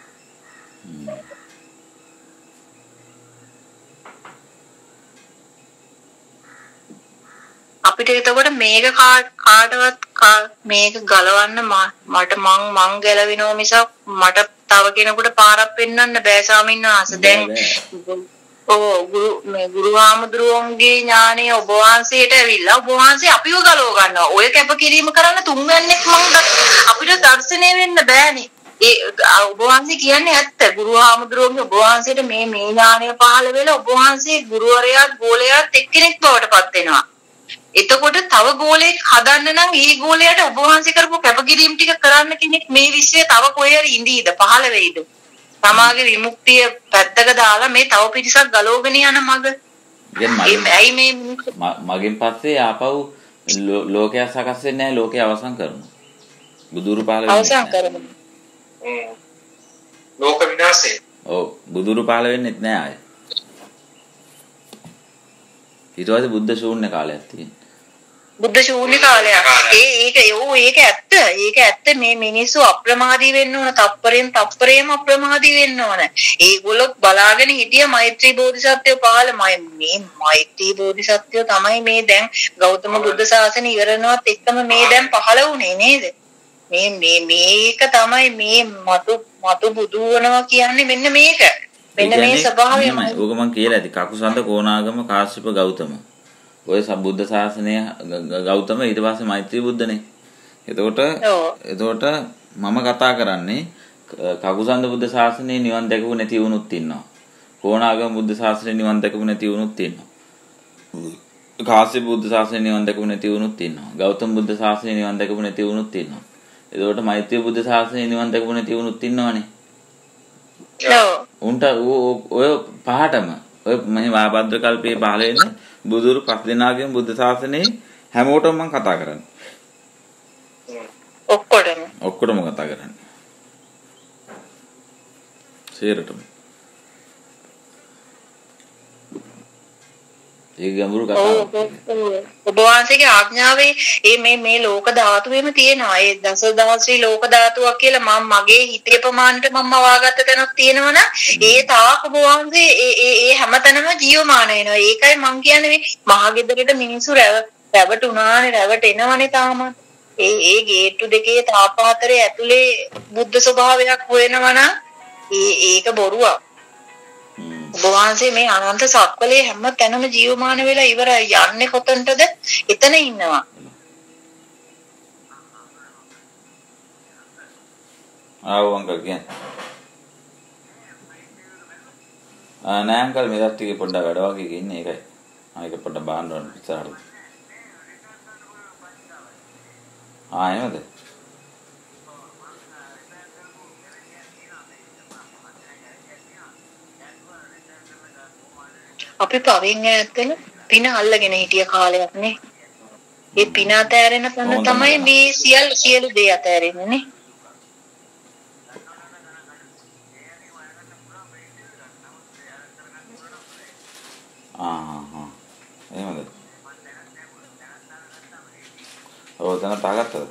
අපිට එතකොට මේක කාටවත් මේක ගලවන්න මට මං මං ගැලවෙනවා මිසක් මට තව කෙනෙකුට පාරක් පෙන්වන්න බෑ ස්වාමීන් වහන්සේ. දැන් ඕ ගුරු මේ ගුරු ආමඳුරුවන්ගේ ඥානය ඔබ වහන්සේට ඇවිල්ලා ඔබ වහන්සේ අපිව ගලව ගන්නවා. ඔය කැපකිරීම කරන්න තුන්වැන්නෙක් මං අපිට දර්ශනය වෙන්න බෑනේ. ඒ ඔබ වහන්සේ කියන්නේ ඇත්ත. ගුරු ආමඳුරුවන්ගේ ඔබ වහන්සේට මේ මේ ඥානය පහළ වෙලා ඔබ වහන්සේ ගුරුවරයාත් ගෝලයාත් එක්කෙනෙක් බවට පත් වෙනවා. එතකොට තව ගෝලයක් හදන්න නම් ඒ ගෝලයට ඔබ වහන්සේ කරපු කැපකිරීම ටික කරන්න කෙනෙක් මේ විශ්වයේ තව කොහේ හරි ඉඳීද පහළ වෙයිද? සමාගේ විමුක්තිය පැත්තක දාලා මේ තව පිරිසක් ගලවගෙන යන මග. ඇයි මේ මගෙන් පස්සේ ආපහු ලෝකය සකස් වෙන්නේ නැහැ ලෝකය අවසන් කරනවා. බුදුරු පහළ වෙන්නේ අවසන් කරනවා. ලෝක විනාශය. ඔව් බුදුරු පහළ වෙන්නේ නැහැ ආයේ. ඊට පස්සේ බුද්ධ ශූන්‍ය කාලයක් තියෙනවා. බුද්ධ ශූන්‍ය කාලයක්. ඒ ඒක යෝ ඒක ඇත්ත. ඒක ඇත්ත මේ මිනිස්සු අප්‍රමාදී වෙන්න ඕන. තප්පරෙන් තප්පරේම අප්‍රමාදී වෙන්න ඕන. ඒගොල්ලෝ බලාගෙන හිටිය මෛත්‍රී බෝධිසත්වය පහළ මේ මෛත්‍රී බෝධිසත්වය තමයි මේ දැන් ගෞතම බුද්ධ ශාසනය ඉවරනවත් එක්කම මේ දැන් පහළ වුණේ නේද? මේ මේ මේක තමයි මේ මතු මතු බුදු වෙනවා කියන්නේ මෙන්න මේක. මෙන්න මේ ස්වභාවයයි. ඕක මම කියලා ඇති. කකුසඳ කොණාගම කාශ්‍යප ගෞතම. ඔය සම්බුද්ධ ශාසනය ගෞතම ඊට පස්සේ මෛත්‍රී බුද්ධනේ. එතකොට එතකොට මම කතා කරන්නේ කකුසඳ බුද්ධ ශාසනයේ නිවන් දැකපු නැති වුණුත් ඉන්නවා. කොණාගම බුද්ධ ශාසනයේ නිවන් දැකපු නැති වුණුත් ඉන්නවා. කාශ්‍යප බුද්ධ ශාසනයේ නිවන් දැකපු නැති වුණුත් ඉන්නවා. ගෞතම බුද්ධ ශාසනයේ නිවන් දැකපු නැති වුණුත් ඉන්නවා. එතකොට මෛත්‍රී බුද්ධ ශාසනයේ නිවන් දැකපු නැති වුණුත් ඉන්නවනේ. ඔව්. උන්ට ඔය පහටම ඔය මේ වාභද්‍ර කල්පයේ පහළ වෙන්නේ බුදුරු පස් දෙනාගෙන් බුද්ධ ශාසනයේ හැමෝටම මම කතා කරන්නේ. ඔක්කොටම. ඔක්කොටම කතා කරන්නේ. සේරටම. ඒ ගැඹුරු කතාවක්. ඔබ වහන්සේගේ ආඥාවේ මේ මේ මේ ලෝක ධාතුවේම තියෙනවා. ඒ දසදහස්‍රී ලෝක ධාතුවක් කියලා මම මගේ හිතේ ප්‍රමාණයට මම වාගත්ත තැනක් තියෙනවනම් ඒ තාක් ඔබ වහන්සේ ඒ ඒ ඒ හැමතැනම ජීවමාන වෙනවා. ඒකයි මම කියන්නේ මේ මහගෙදරට මිනිස්සු රැවටුණානේ රැවටෙනවනේ තාම. ඒ ඒ ගේට්ටු දෙකේ තාපාතරේ ඇතුලේ බුද්ධ ස්වභාවයක් හොයනවනම් ඒ ඒක බොරුවක්. ඔබ වහන්සේ මේ අනන්ත සක්වලේ හැම තැනම ජීවමාන වෙලා ඉවරයි. යන්නේ කොතනටද? එතන ඉන්නවා. ආව අංකල් කියන්නේ. ආ නෑ අංකල් මේ දස්තිගේ පොඩ්ඩක් වැඩ වගේ ඉන්නේ ඒකයි. ආයෙක පොඩ්ඩක් බාන්න ඕන ඉස්සරහට. ආ එහෙමද? අපි පවෙන් ඈත්වල පින අල්ලගෙන හිටිය කාලයක් නේ. ඒ පින අතෑරෙන තැන තමයි මේ සියලු සියලු දේ අතෑරෙන්නේ නේ. ආ ආ එහෙමද? ඔව් දැන් තාගත්තද?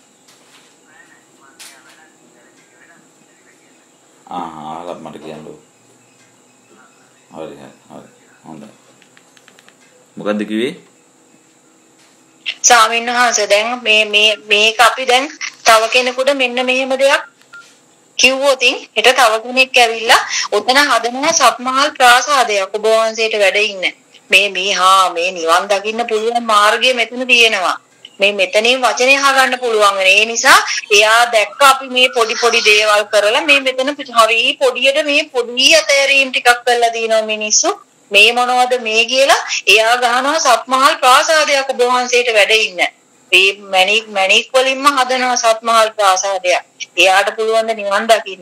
ආ ආ මට කියන්න ඕ. හරි හරි හරි. හොඳයි. මොකද්ද කිව්වේ? ස්වාමීන් වහන්සේ දැන් මේ මේ මේක අපි දැන් තව කෙනෙකුට මෙන්න මෙහෙම දෙයක් කිව්වොත් හෙට තව කෙනෙක් ඇවිල්ලා ඔතන හදනවා සත්මහල් ප්‍රාසාදයක් ඔබ වහන්සේට වැඩ ඉන්න. මේ මේ හා මේ නිවන් දකින්න පුළුවන් මාර්ගය මෙතන තියෙනවා. මේ මෙතනින් වචනේ අහගන්න පුළුවන් වෙන. ඒ නිසා එයා දැක්ක අපි මේ පොඩි පොඩි දේවල් කරලා මේ මෙතන හරි පොඩියට මේ පොඩි අතෑරීම් ටිකක් කරලා දිනවා මිනිස්සු. මේ මොනවද මේ කියලා එයා ගහනවා සත්මහල් ප්‍රාසාදයක් ඔබ වහන්සේට වැඩ ඉන්න. මේ මණික් මණික් වලින්ම හදනවා සත්මහල් ප්‍රාසාදයක්. එයාට පුළුවන් ද නිවන් දකින්න.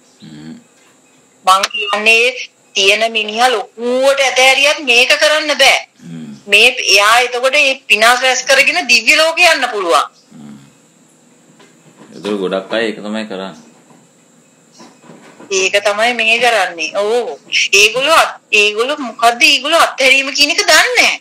මං කියන්නේ තියෙන මිනිහා ලොකුවට ඇතෑරියත් මේක කරන්න බෑ. මේ එයා එතකොට මේ පිනාස රැස් කරගෙන දිව්‍ය ලෝකෙ යන්න පුළුවන්. ඒක ගොඩක් අය ඒක තමයි කරන්නේ. ඒක තමයි මේ කරන්නේ. ඔව්. ඒගොල්ලෝ ඒගොල්ලෝ මොකද්ද ඒගොල්ලෝ අත්හැරීම කියන එක දන්නේ නැහැ.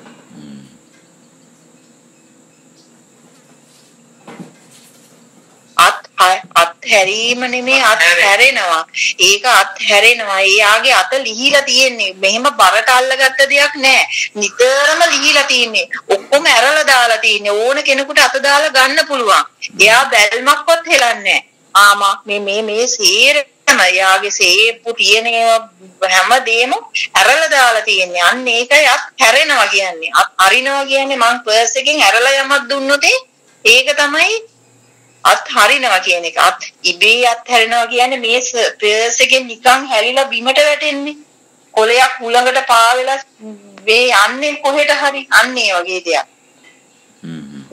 අත් අත්හැරීම නෙමෙයි අත්හැරෙනවා. ඒක අත්හැරෙනවා. එයාගේ අත ලිහිලා තියෙන්නේ. මෙහෙම බරට අල්ලගත්ත දෙයක් නෑ. නිතරම ලිහිලා තියෙන්නේ. ඔක්කොම ඇරලා දාලා තියෙන්නේ. ඕන කෙනෙකුට අත දාලා ගන්න පුළුවන්. එයා බැල්මක්වත් හෙලන්නේ නෑ. ආමා මේ මේ මේ සීර යාගේ සේප්පු තියෙන හැමදේම ඇරලා දාලා තියෙන්නේ. අන්න ඒකයි අත් හැරෙනවා කියන්නේ. අත් අරිනවා කියන්නේ මං පර්ස් එකෙන් ඇරලා යමක් දුන්නොත් ඒක තමයි අත් හරිනවා කියන එක. අත් ඉබේ අත් හැරෙනවා කියන්නේ මේ පර්ස් එකෙන් නිකන් හැරිලා බිමට වැටෙන්නේ. කොලයක් හුලඟට පාවෙලා මේ යන්නේ කොහෙට හරි. අන්න ඒ වගේ දෙයක්.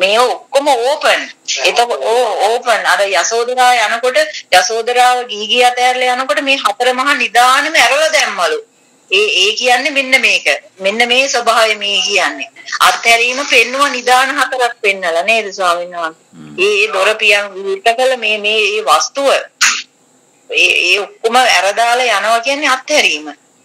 මේ ඔක්කොම ඕපන්. එතකොට ඕ ඕපන් අර යසෝදරාව යනකොට යසෝදරාව ගී ගී අතහැරලා යනකොට මේ හතර මහා නිදානෙම ඇරලා දැම්මලු. ඒ ඒ කියන්නේ මෙන්න මේක. මෙන්න මේ ස්වභාවය මේ කියන්නේ. අත්හැරීම පෙන්නුව නිදාන හතරක් පෙන්නලා නේද ස්වාමීන් වහන්සේ? ඒ දොර පියන් විතකල මේ මේ මේ වස්තුව ඒ ඒ ඔක්කොම ඇරදාලා යනවා කියන්නේ අත්හැරීම.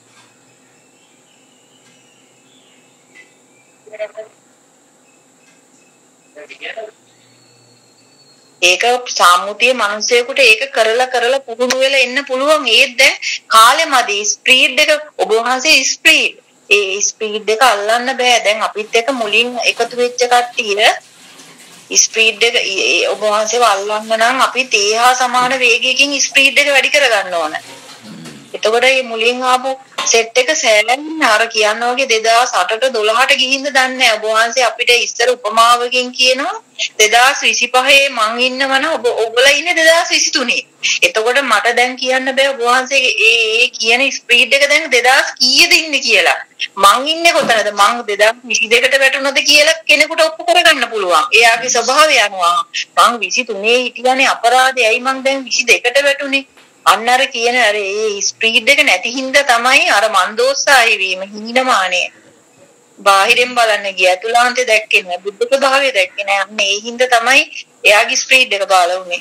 ඒක සාමුතිය මිනිසෙකුට ඒක කරලා කරලා පුහුණු වෙලා එන්න පුළුවන්. ඒත් දැන් කාලෙ මදි. ස්පීඩ් එක ඔබ වහන්සේ ස්පීඩ් ඒ ස්පීඩ් එක අල්ලන්න බෑ. දැන් අපිත් එක මුලින් එකතු වෙච්ච කට්ටිය ස්පීඩ් එක ඔබ වහන්සේව අල්ලන්න නම් අපි තේ හා සමාන වේගයකින් ස්පීඩ් එක වැඩි කරගන්න ඕන. එතකොට මේ මුලින් ආපු සෙට් එක සෑහෙන්න අර කියනවා වගේ දෙදාස් අටට දොළහට ගිහින්ද දන්නේ නැහැ. ඔබ වහන්සේ අපිට ඉස්සර උපමාවකින් කියනවා දෙදාස් විසිපහේ මං ඉන්නවනම් ඔබ ඔබලා ඉන්නේ දෙදාස් විසිතුනේ. එතකොට මට දැන් කියන්න බෑ ඔබ වහන්සේගේ ඒ ඒ කියන ස්පීඩ් එක දැන් දෙදාස් කීයද ඉන්නේ කියලා. මං ඉන්නේ කොතනද? මං දෙදාස් විසිදෙකට වැටුණාද කියලා කෙනෙකුට ඔප්පු කරගන්න පුළුවන්. එයාගේ ස්වභාවය අනුව මං විසිතුනේ හිටියානේ අපරාධේ. ඇයි මං දැන් විසිදෙකට වැටුනේ? අන්න අර කියන අර ඒ ස්පීඩ් එක නැති හින්දා තමයි අර මන්දෝත්සාහී වීම හීනමානේ. බාහිරින් බලන්න ගිය අතුලාන්තේ දැක්කේ නෑ. බුද්ධ ප්‍රභාවය දැක්කේ නෑ. අන්න ඒ හින්දා තමයි එයාගේ ස්පීඩ් එක බාල වුනේ.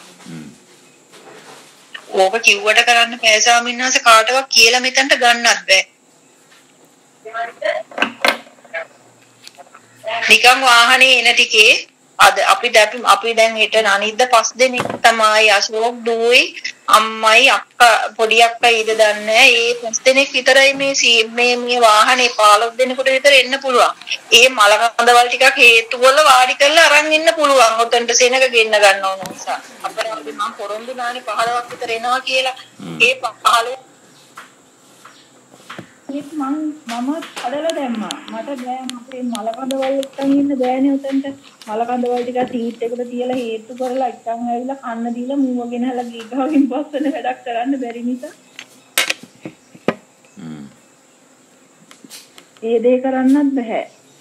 ඕක කිව්වට කරන්න බෑ ස්වාමීන් වහන්සේ කාටවත් කියලා මෙතනට ගන්නත් බෑ. නිකන් වාහනේ එන ටිකේ අද අපි දැපි අපි දැන් හෙට අනිද්ද පස් දෙනෙක් තමයි අශෝක් දුවයි අම්මයි අක්කා පොඩි අක්කා ඊද දන්නේ ඒ පස් දෙනෙක් විතරයි මේ මේ මේ වාහනේ පහළොස් දෙනෙකුට විතර එන්න පුළුවන්. ඒ මල කඳවල් ටිකක් හේතු වල වාඩි කරලා අරන් එන්න පුළුවන්. ඔතනට සෙනග ගෙන්න ගන්න ඕන නිසා. අපරාධි මම පොරොන්දු නානේ පහළොවක් විතර එනවා කියලා. ඒ පහළොව ඒත් මම මම අදලා දැම්මා. මට බෑ මගේ මල කඳවල් එක්කන් ඉන්න බෑනේ උතන්ට. මල කඳවල් ටික සීට් එකට තියලා හේතු කරලා එක්කන් ඇවිල්ලා කන්න දීලා මූව ගෙනහලා ගීගාවින් පස්සන වැඩක් කරන්න බැරි නිසා. හ්ම්. ඒ දේ කරන්නත් බෑ.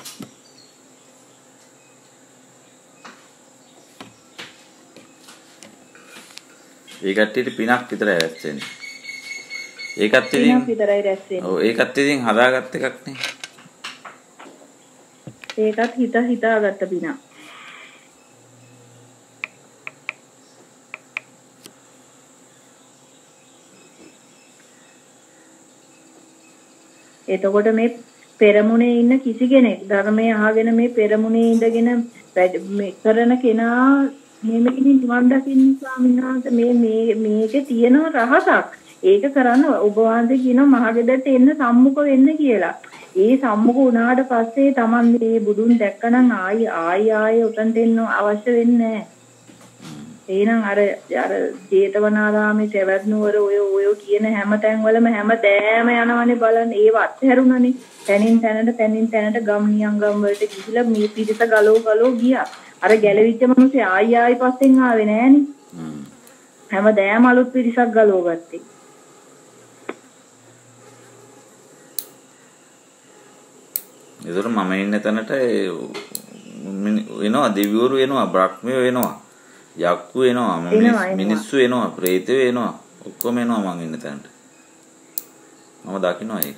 ඒ කට්ටියට පිනක් විතරයි රැස්වෙන්නේ. ඒකත් ඉතින් විතරයි රැස්වෙන්නේ. ඔව් ඒකත් ඉතින් හදාගත්ත එකක් නේ. ඒකත් හිත හිතාගත්ත පිනක්. එතකොට මේ පෙරමුණේ ඉන්න කිසි කෙනෙක් ධර්මයේ අහගෙන මේ පෙරමුණේ ඉඳගෙන මේ කරන කෙනා මේ මෙකින් නිවන් දකින්න ස්වාමීන් වහන්සේ මේ මේ මේකේ තියෙන රහසක්. ඒක කරන්න ඔබ වහන්සේ කියනවා මහගෙදරට එන්න සම්මුඛ වෙන්න කියලා. ඒ සම්මුඛ වුණාට පස්සේ Taman මේ බුදුන් දැක්කනම් ආයි ආයි ආයි උතන්ට එන්න අවශ්‍ය වෙන්නේ නැහැ. එහෙනම් අර අර ජේතවනාරාමේ සවැත් නුවර ඔය ඔය කියන හැම තැන්වලම හැම දෑම යනවනේ බලන්න ඒව අත්හැරුණානේ. තැනින් තැනට තැනින් තැනට ගම් නියම් ගම් වලට ගිහිලා මේ පිරිස ගලෝ ගලෝ ගියා. අර ගැලවිච්ච මිනිස්සු ආයි ආයි පස්සෙන් ආවේ නෑනේ. හැම දෑම අලුත් පිරිසක් ගලෝ ගත්තේ. ඒතර මම ඉන්න තැනට එනවා දෙවිවරු එනවා බ්‍රහ්මයෝ එනවා යක්කු එනවා මිනිස්සු එනවා ප්‍රේතයෝ එනවා ඔක්කොම එනවා මම ඉන්න තැනට මම දකින්නවා ඒක.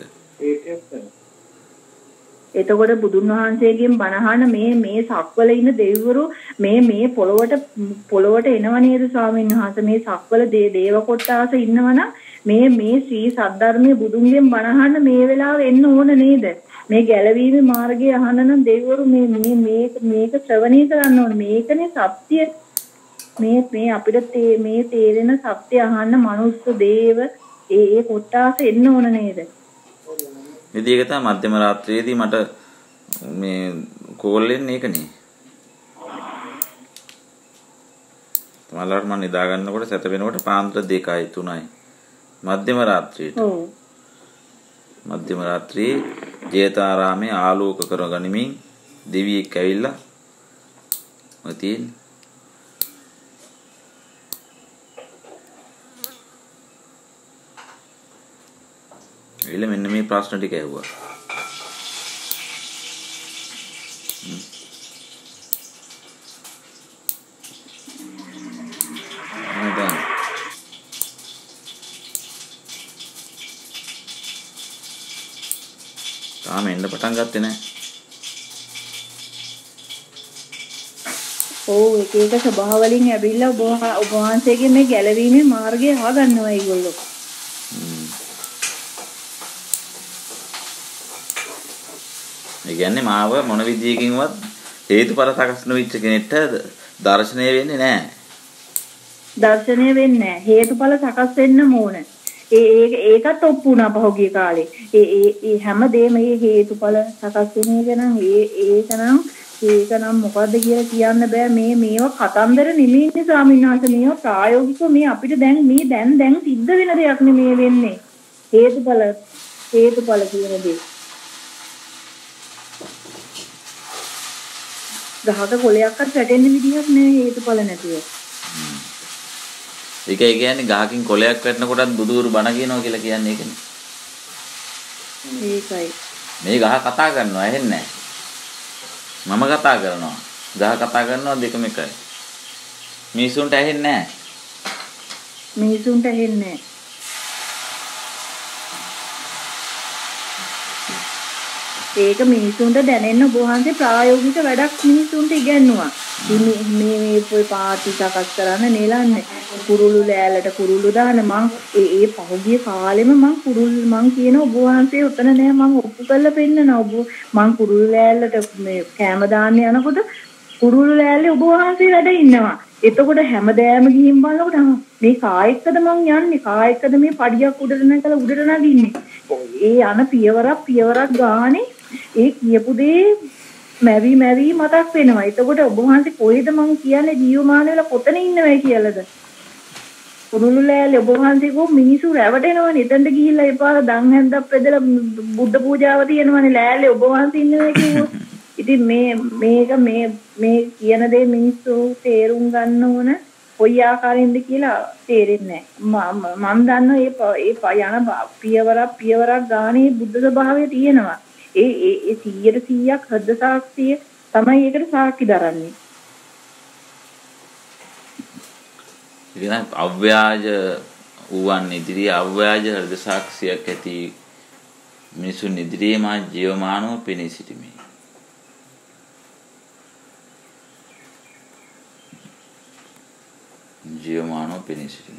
එතකොට බුදුන් වහන්සේගෙන් බණහන මේ මේ සක්වල ඉන්න දෙවිවරු මේ මේ පොළොවට පොළොවට එනව නේද ස්වාමීන් වහන්සේ මේ සක්වල දේව කොටාස ඉන්නවනම් මේ මේ ශ්‍රී සද්ධර්මයේ බුදුන්ගෙන් බණහන මේ වෙලාව එන්න ඕන නේද? මේ ගැලවීමේ මාර්ගය අහන්න නම් දෙවිවරු මේ මේ මේක මේක ශ්‍රවණය කරන්න ඕනේ. මේකනේ සත්‍ය. මේ මේ අපිට මේ තේරෙන සත්‍ය අහන්න මනුස්ස දේව ඒ ඒ කොටාස එන්න ඕන නේද? ඉතින් ඒක තමයි මධ්‍යම රාත්‍රියේදී මට මේ කෝල් එන්නේ ඒකනේ. තමලට මම නිදා ගන්නකොට සැත වෙනකොට පාන්දර දෙකයි තුනයි මධ්‍යම රාත්‍රියට. ඔව්. මධ්‍යම රාත්‍රියේ ජේතාරාමේ ආලෝක කරගනිමින් දෙවියෙක් ඇවිල්ලා මතින් එළ මෙන්න මේ ප්‍රශ්න ටික ඇහුවා. තාම එන්න පටන් ගත්තේ නැහැ. ඔව් එක එක ස්වභාව වලින් ඇවිල්ලා ඔබ ඔබ වහන්සේගේ මේ ගැලවීමේ මාර්ගය හොගන්නවා ඒගොල්ලෝ. ඒ කියන්නේ මාව මොන විදියකින්වත් හේතුඵල සකස් නොවිච්ච කෙනෙක්ට දර්ශනය වෙන්නේ නැහැ. දර්ශනය වෙන්නේ නැහැ. හේතුඵල සකස් වෙන්න ඕන. ඒ ඒකත් ඔප්පු වුණා පහුගිය කාලේ. ඒ ඒ හැමදේම මේ හේතුඵල සකස් වෙන එක නම් ඒ ඒකනම් ඒක නම් මොකද්ද කියලා කියන්න බෑ. මේ මේවා කතන්දර නෙමෙයිනේ ස්වාමීන් වහන්සේ. මේවා ප්‍රායෝගිකව මේ අපිට දැන් මේ දැන් දැන් සිද්ධ වෙන දෙයක් නෙමේ වෙන්නේ. හේතුඵල හේතුඵල කියන දේ. ගහක කොලයක්වත් වැටෙන්න විදියක් නෑ හේතුඵල නැතුව. ඒක ඒ කියන්නේ ගහකින් කොලයක් වැටෙනකොටත් බුදුරු බණ කියනවා කියලා කියන්නේ ඒකනේ. ඒකයි. මේ ගහ කතා කරනවා ඇහෙන්නේ නැහැ. මම කතා කරනවා. ගහ කතා කරනවා දෙකම එකයි. මිනිසුන්ට ඇහෙන්නේ නැහැ. මිනිසුන්ට ඇහෙන්නේ නැහැ. ඒක මිනිසුන්ට දැනෙන්න ඔබ වහන්සේ ප්‍රායෝගික වැඩක් මිනිසුන්ට ඉගැන්නුවා. මේ මේ පොයි පාටි සකස් කරන්න නෙලන්නේ. කුරුළු ලෑල්ලට කුරුළු දාන මං ඒ ඒ පහුගිය කාලෙම මං කුරුළු මං කියන ඔබ වහන්සේ උතන නෑ මං ඔප්පු කරලා පෙන්නනවා. ඔබ මං කුරුළු ලෑල්ලට මේ කැම දාන්න යනකොට කුරුළු ලෑල්ලේ ඔබ වහන්සේ වැඩ ඉන්නවා. එතකොට හැමදෑම ගිහින් බලනකොට මේ කායකද මං යන්නේ කායකද මේ පඩියක් උඩට නැගලා උඩට නගින්නේ. ඒ යන පියවරක් පියවරක් ගානේ ඒ කියපු දේ මැවි මැවි මතක් වෙනවා. එතකොට ඔබ වහන්සේ කොහෙද මං කියන්නේ ජීවමාන වෙලා කොතන ඉන්නවයි කියලාද? කුරුළු ලෑල්ලේ ඔබ වහන්සේ කෝ මිනිසු රැවටෙනවනේ. එතනට ගිහිල්ලා එපාර දන් හැන්දක් පෙදලා බුද්ධ පූජාව තියෙනවනේ ලෑල්ලේ ඔබ වහන්සේ ඉන්නවයි කිව්වොත්. ඉතින් මේ මේක මේ මේ කියන දේ මිනිස්සු තේරුම් ගන්න ඕන කොයි ආකාරයෙන්ද කියලා තේරෙන්නේ නැහැ. මම දන්නවා මේ ඒ යන පියවරක් පියවරක් ගානේ බුද්ධ ස්වභාවය තියෙනවා. ඒ ඒ සීයට සීයක් හෘද සාක්ෂිය තමයි ඒකට සාක්ෂි දරන්නේ. ඉතින් අව්‍යාජ වූවන් ඉදිරියේ අව්‍යාජ හෘද සාක්ෂියක් ඇති මිනිසුන් ඉදිරියේ මා ජීවමානව පෙනී සිටිමි. ජීවමානව පෙනී සිටිමි.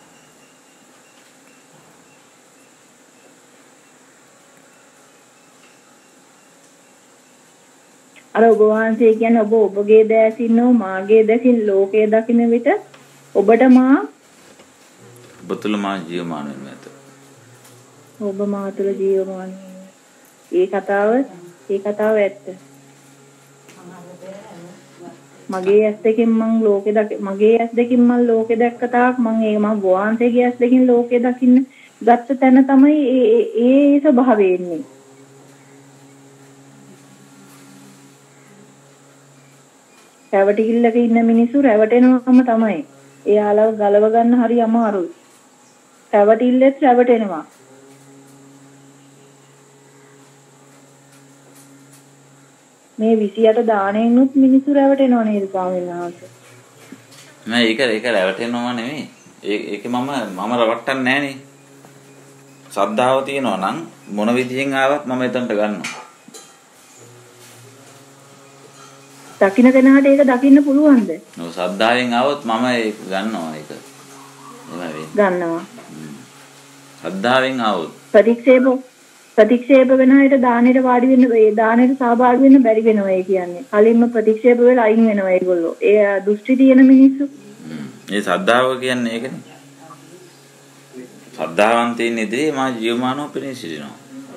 අර ඔබ වහන්සේ කියන්නේ ඔබ ඔබගේ දැසින් නෝ මාගේ දැසින් ලෝකයේ දකින්න විට ඔබට මා ඔබ තුල මා ජීවමාන වෙනවා ඇත. ඔබ මා තුල ජීවමාන ඒ කතාව ඒ කතාව ඇත්ත. මගේ ඇස් දෙකෙන් මං ලෝකෙ දක මගේ ඇස් දෙකෙන් මං ලෝකෙ දැක්ක තාක් මං ඒ මං වහන්සේගේ ඇස් දෙකෙන් ලෝකෙ දකින්න ගත්ත තැන තමයි ඒ ඒ ස්වභාවය එන්නේ. රැවටිල්ලක ඉන්න මිනිස්සු රැවටෙනවම තමයි. එයාලව ගලව ගන්න හරි අමාරුයි. රැවටිල්ලෙත් රැවටෙනවා. මේ විසි අට දාණයෙන්ුත් මිනිස්සු රැවටෙනව නේද ස්වාමීන් වහන්සේ? නෑ ඒක ඒක රැවටෙනව නෙමෙයි. ඒ ඒක මම මම රවට්ටන්නේ නෑනේ. ශ්‍රද්ධාව තියෙනවා නම් මොන විදිහෙන් ආවත් මම එතනට ගන්නවා. දකින්න දෙනාට ඒක දකින්න පුළුවන්ද? ඔව් ශ්‍රද්ධාවෙන් ආවොත් මම ඒක ගන්නවා ඒක. එහෙම වෙන්නේ. ගන්නවා. ශ්‍රද්ධාවෙන් ආවොත් ප්‍රතික්ෂේප ප්‍රතික්ෂේප වෙන අයට දානෙට වාඩි වෙන්න ඒ දානෙට සහභාගී වෙන්න බැරි වෙනවා ඒ කියන්නේ. කලින්ම ප්‍රතික්ෂේප වෙලා අයින් වෙනවා ඒගොල්ලෝ. ඒ දෘෂ්ටි තියෙන මිනිස්සු. ඒ ශ්‍රද්ධාව කියන්නේ ඒකනේ. ශ්‍රද්ධාවන්තයින් ඉදිරියේ මා ජීවමානව පෙනී සිටිනවා.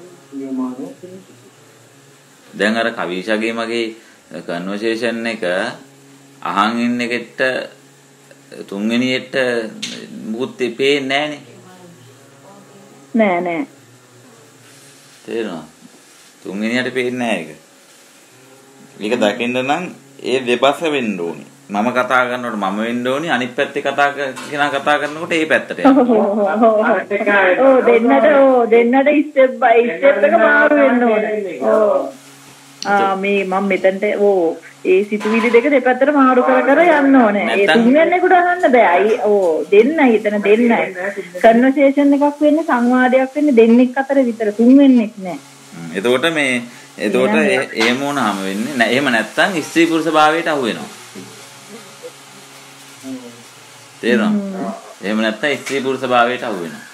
දැන් අර කවිෂාගේ මගේ කන්වර්සේෂන් එක අහන් ඉන්න එකට තුන්වෙනියට මුකුත් පේන්නේ නැහනේ. නෑ නෑ. තේරෙනවද? තුන්වෙනියට පේන්නේ නැහැ ඒක. මේක දකින්න නම් ඒ දෙපස වෙන්න ඕනි. මම කතා කරනකොට මම වෙන්න ඕනි අනිත් පැත්තේ කතා කෙනා කතා කරනකොට ඒ පැත්තට යන්න. ඔව් දෙන්නට ඔව් දෙන්නට ස්ටෙප් බයි ස්ටෙප් එක මාරු වෙන්න ඕනේ. ඔව්. ආ මේ මම මෙතනට ඕ ඒ සිතුවිලි දෙක දෙපැත්තට මාරු කර කර යන්න ඕනේ. ඒ තුන්වෙනියෙකුට අහන්න බෑ. අයි ඕ දෙන්නයි එතන දෙන්නයි. කන්වර්සේෂන් එකක් වෙන්නේ සංවාදයක් වෙන්නේ දෙන්නෙක් අතර විතර තුන්වෙන්නෙක් නෑ. එතකොට මේ එතකොට එහෙම වුණාම වෙන්නේ නෑ. එහෙම නැත්තම් ස්ත්‍රී පුරුෂ භාවයට අහු වෙනවා. තේරෙනවද? එහෙම නැත්තම් ස්ත්‍රී පුරුෂ භාවයට අහු වෙනවා.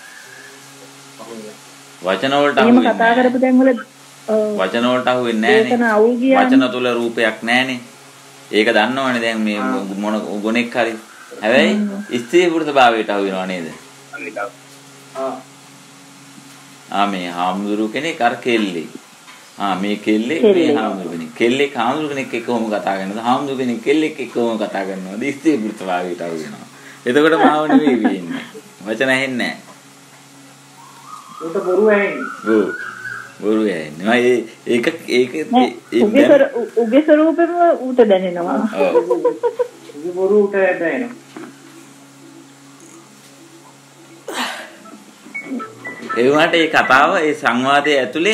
වචන වලට අහු වෙන්නේ. එහෙම කතා කරපු දැන් වල වචන වලට අහු වෙන්නේ නෑනේ. වචන තුල රූපයක් නෑනේ. ඒක දන්නවනේ දැන් මේ මොන ගුණෙක් හරි. හැබැයි ස්ත්‍රී පුරුෂ භාවයට අහු වෙනව නේද? ආ. ආ මේ හාමුදුරු කෙනෙක් අර කෙල්ලේ. ආ මේ කෙල්ලේ මේ හාමුදුරු කෙනෙක්. කෙල්ලේ හාමුදුරු කෙනෙක් එක්ක කොහොම කතා කරනවද? හාමුදුරු කෙනෙක් කෙල්ලෙක් එක්ක කොහොම කතා කරනවද? ස්ත්‍රී පුරුෂ භාවයට අහු වෙනවා. එතකොට මාව නෙවෙයි වෙන්නේ. වචන ඇහෙන්නේ නෑ. උට බොරු ඇහෙන්නේ. ඔව්. බොරු ඇහෙන්නේ. මම ඒක ඒක උගේ උගේ ස්වරූපෙම ඌට දැනෙනවා. ඔව්. උගේ බොරු ඌට දැනෙනවා. ඒ වුණාට ඒ කතාව ඒ සංවාදයේ ඇතුලේ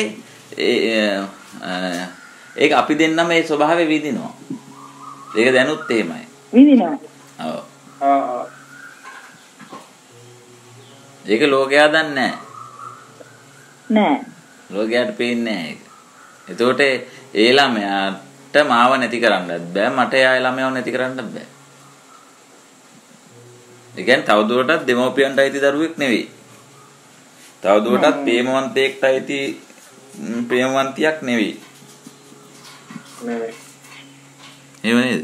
ඒක අපි දෙන්නම මේ ස්වභාවය විඳිනවා. ඒක දැනුත් එහෙමයි. විඳිනවා. ඔව්. ආ. ඒක ලෝකයා දන්නේ නැහැ. නෑ. ලෝකයට පේන්නේ නැහැ ඒක. එතකොට ඒ ළමයාට මාව නැති කරන්නත් බෑ. මට එයා ළමයාව නැති කරන්නත් බෑ. ඒ කියන්නේ තවදුරටත් දෙමෝපියන්ට අයිති දරුවෙක් නෙවෙයි. තවදුරටත් ප්‍රේමවන්තයෙක්ට අයිති ප්‍රේමවන්තියක් නෙවෙයි. නෙවෙයි. එහෙම නේද?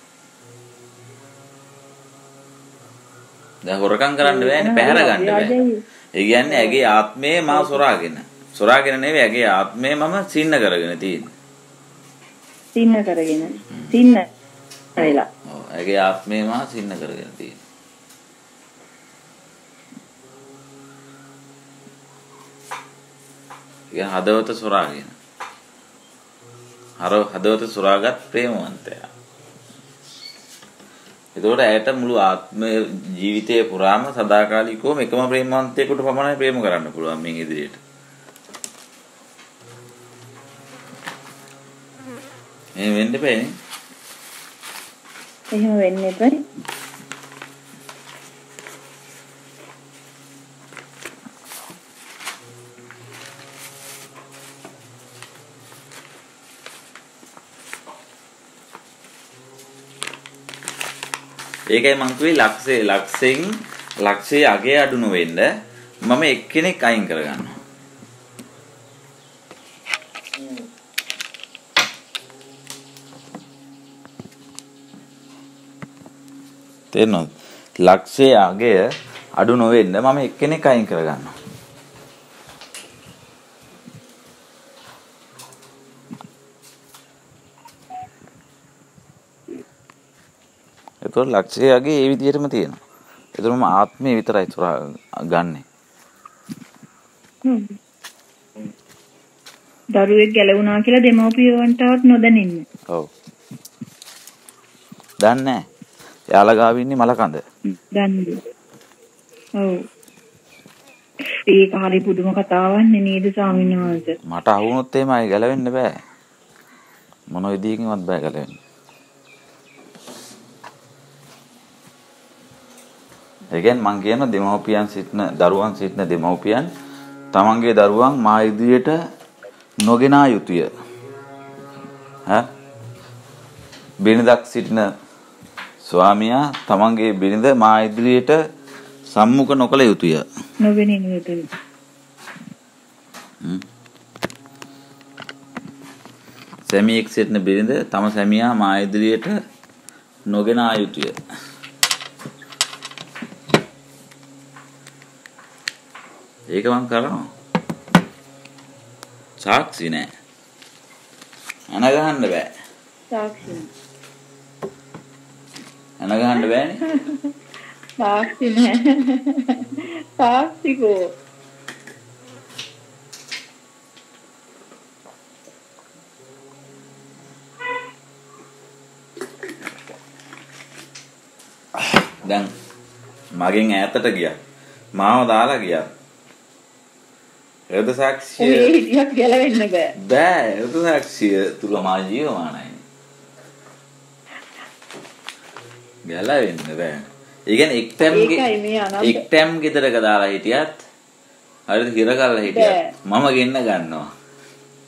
දැන් හොරකම් කරන්න බෑනේ, පැහැර ගන්න බෑ. ඒ කියන්නේ ඇගේ ආත්මය මාව සොරාගෙන. සොරාගෙන නෙවෙයි ඇගේ ආත්මය මම සින්න කරගෙන තියෙන්නේ. සින්න කරගෙන. සින්න වෙලා. ඔව් ඇගේ ආත්මය මාව සින්න කරගෙන තියෙන්නේ. ඒ හදවත සොරාගෙන. අර හදවත සොරාගත් ප්‍රේමවන්තයා. එතකොට ඇයට මුළු ආත්ම ජීවිතයේ පුරාම සදාකාලිකවම එකම ප්‍රේමවන්තයෙකුට පමණයි ප්‍රේම කරන්න පුළුවන් මින් ඉදිරියට. එහෙම වෙන්න බෑනේ. එහෙම වෙන්නේ බෑ. ඒකයි මං කිව්වේ ලක්ෂේ ලක්ෂෙන් ලක්ෂයේ අගේ අඩු නොවෙන්න මම එක්කෙනෙක් අයින් කරගන්නවා. තේරෙනවද? ලක්ෂයේ අගය අඩු නොවෙන්න මම එක්කෙනෙක් අයින් කරගන්නවා. ඒතොර ලක්ෂයගේ ඒ විදිහටම තියෙනවා. ඒතරම ආත්මය විතරයි තොරා ගන්නෙ. හ්ම්. දරුවෙක් ගැලවුණා කියලා දෙමව්පියන්ටවත් නොදැනෙන්නේ. ඔව්. දන්නේ නැහැ. එයාලා ගාව ඉන්නේ මලකඳ. දන්නේ. ඔව්. ඒක හරි පුදුම කතාවක් නේද ස්වාමීන් වහන්සේ. මට අහුනොත් එහෙමයි ගැලවෙන්න බෑ. මොන විදිහකින්වත් බෑ ගැලවෙන්න. ඒ කියන්නේ මං කියන දෙමව්පියන් සිටින දරුවන් සිටින දෙමව්පියන් තමන්ගේ දරුවන් මා ඉදිරියට නොගෙන ආ යුතුය. ඈ බිරිඳක් සිටින ස්වාමියා තමන්ගේ බිරිඳ මා ඉදිරියට සම්මුඛ නොකළ යුතුය. නොගෙන ඉන්න යුතුය. හ්ම්. සැමියෙක් සිටින බිරිඳ තම සැමියා මා ඉදිරියට නොගෙන ආ යුතුය. ඒක මම කරනවා. සාක්ෂි නෑ. අන ගහන්න බෑ. සාක්ෂි. අන ගහන්න බෑනේ. සාක්ෂි නෑ. සාක්ෂිකෝ. දැන් මගෙන් ඈතට ගියා. මාව දාලා ගියා. එද සාක්ෂිය ඒ හිතියක් ගැලවෙන්න බෑ. බෑ. එද සාක්ෂිය තුල මා ජීවමානයි. ගැලවෙන්න බෑ. ඒ කියන්නේ එක් ටැම් එක් ටැම් ගෙදරක දාලා හිටියත් හරියට හිර කරලා හිටියත් මම ගෙන්න ගන්නවා.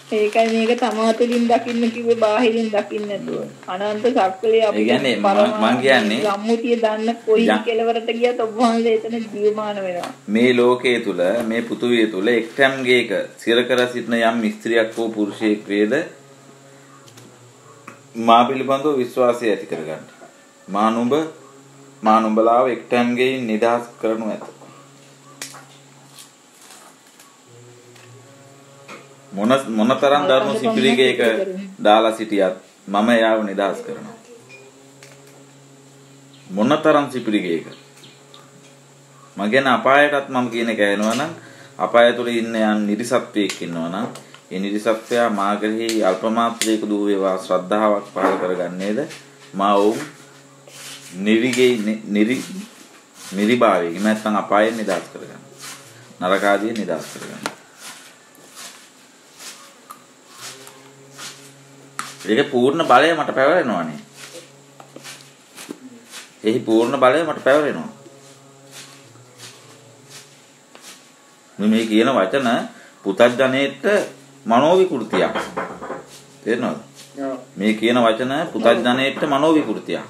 ඒකයි මේක තමා තුළින් දකින්න කිව්වේ බාහිරින් දකින්න නැතුව. අනන්ත සක්වලේ අපි කියන්නේ මම කියන්නේ සම්මුතිය දන්න කොයි කෙලවරට ගියත් ඔබ වහන්සේ එතන ජීවමාන වෙනවා. මේ ලෝකයේ තුල මේ පෘථුවිය තුල එක්ටම් ගේක සිර කර සිටින යම් ස්ත්‍රියක් හෝ පුරුෂයෙක් වේද මා පිළිබඳව විශ්වාසය ඇති කරගන්න. මා නුඹ මා නුඹලාව එක්ටම් ගේයින් නිදහස් කරනු ඇත. මොන මොනතරම් ධර්ම සිපිරිගේක දාලා සිටියත් මම එයාව නිදහස් කරනවා. මොනතරම් සිපිරිගේක මම කියන අපායටත් මම කියන එක ඇහෙනවා නම් අපාය තුල ඉන්න යම් නිරිසත්වයක් ඉන්නවා නම් ඒ නිරිසත්වයා මා කෙරෙහි අල්ප මාත්‍රයක දූ වේවා ශ්‍රද්ධාවක් පහළ කරගන්නේද මා වුන් නිරිගේ නිරි නිරිභාවයෙන් නැත්නම් අපායෙන් නිදහස් කරගන්න. නරක ආදී නිදහස් කරගන්න. ඒක පූර්ණ බලය මට පැවරෙනවානේ. එහි පූර්ණ බලය මට පැවරෙනවා. මේ කියන වචන පුතත්ජනේට මනෝ විකෘතියක්. තේරෙනවද? මේ කියන වචන පුතත්ජනේට මනෝ විකෘතියක්.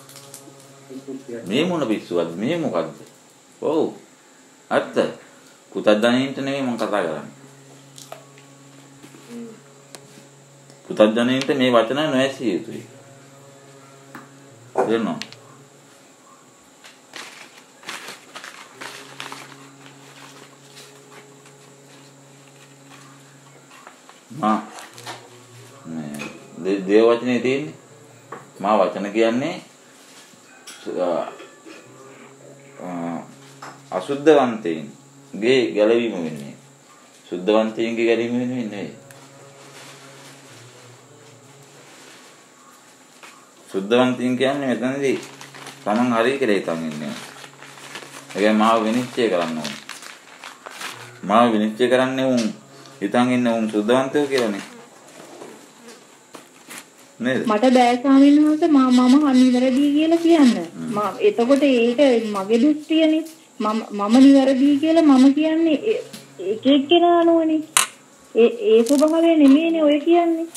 මේ මොන පිස්සුවක්ද? මේ මොකද්ද? ඔව්. අත්ත. පුතත්ජනේට නෙමෙයි මම කතා කරන්නේ. පුතත්ජනේට මේ වචන නොඇසිය යුතුයි. තේරෙනවද? මා මේ දේව වචනේ තියෙන්නේ මා වචන කියන්නේ අසුද්ධවන්තයින්ගේ ගැලවීම වෙන්නේ සුද්ධවන්තයින්ගේ ගැලවීම වෙන්නේ නෙවෙයි. සුද්ධවන්තයින් කියන්නේ මෙතනදී තමන් හරි කියලා හිතන් ඉන්නේ. ඒ කියන්නේ මාව විනිශ්චය කරන්න ඕනේ. මාව විනිශ්චය කරන්නේ උන් හිතන් ඉන්න උන් සුද්ධවන්තයෝ කියලානේ. නේද? මට බෑ ස්වාමීන් වහන්සේ මම මම නිවැරදි කියලා කියන්න. මම එතකොට ඒක මගේ දෘෂ්ටියනේ. මම මම නිවැරදි කියලා මම කියන්නේ එක එක්කෙනා අනුවනේ. ඒ ඒ ස්වභාවය නෙමෙයිනේ ඔය කියන්නේ.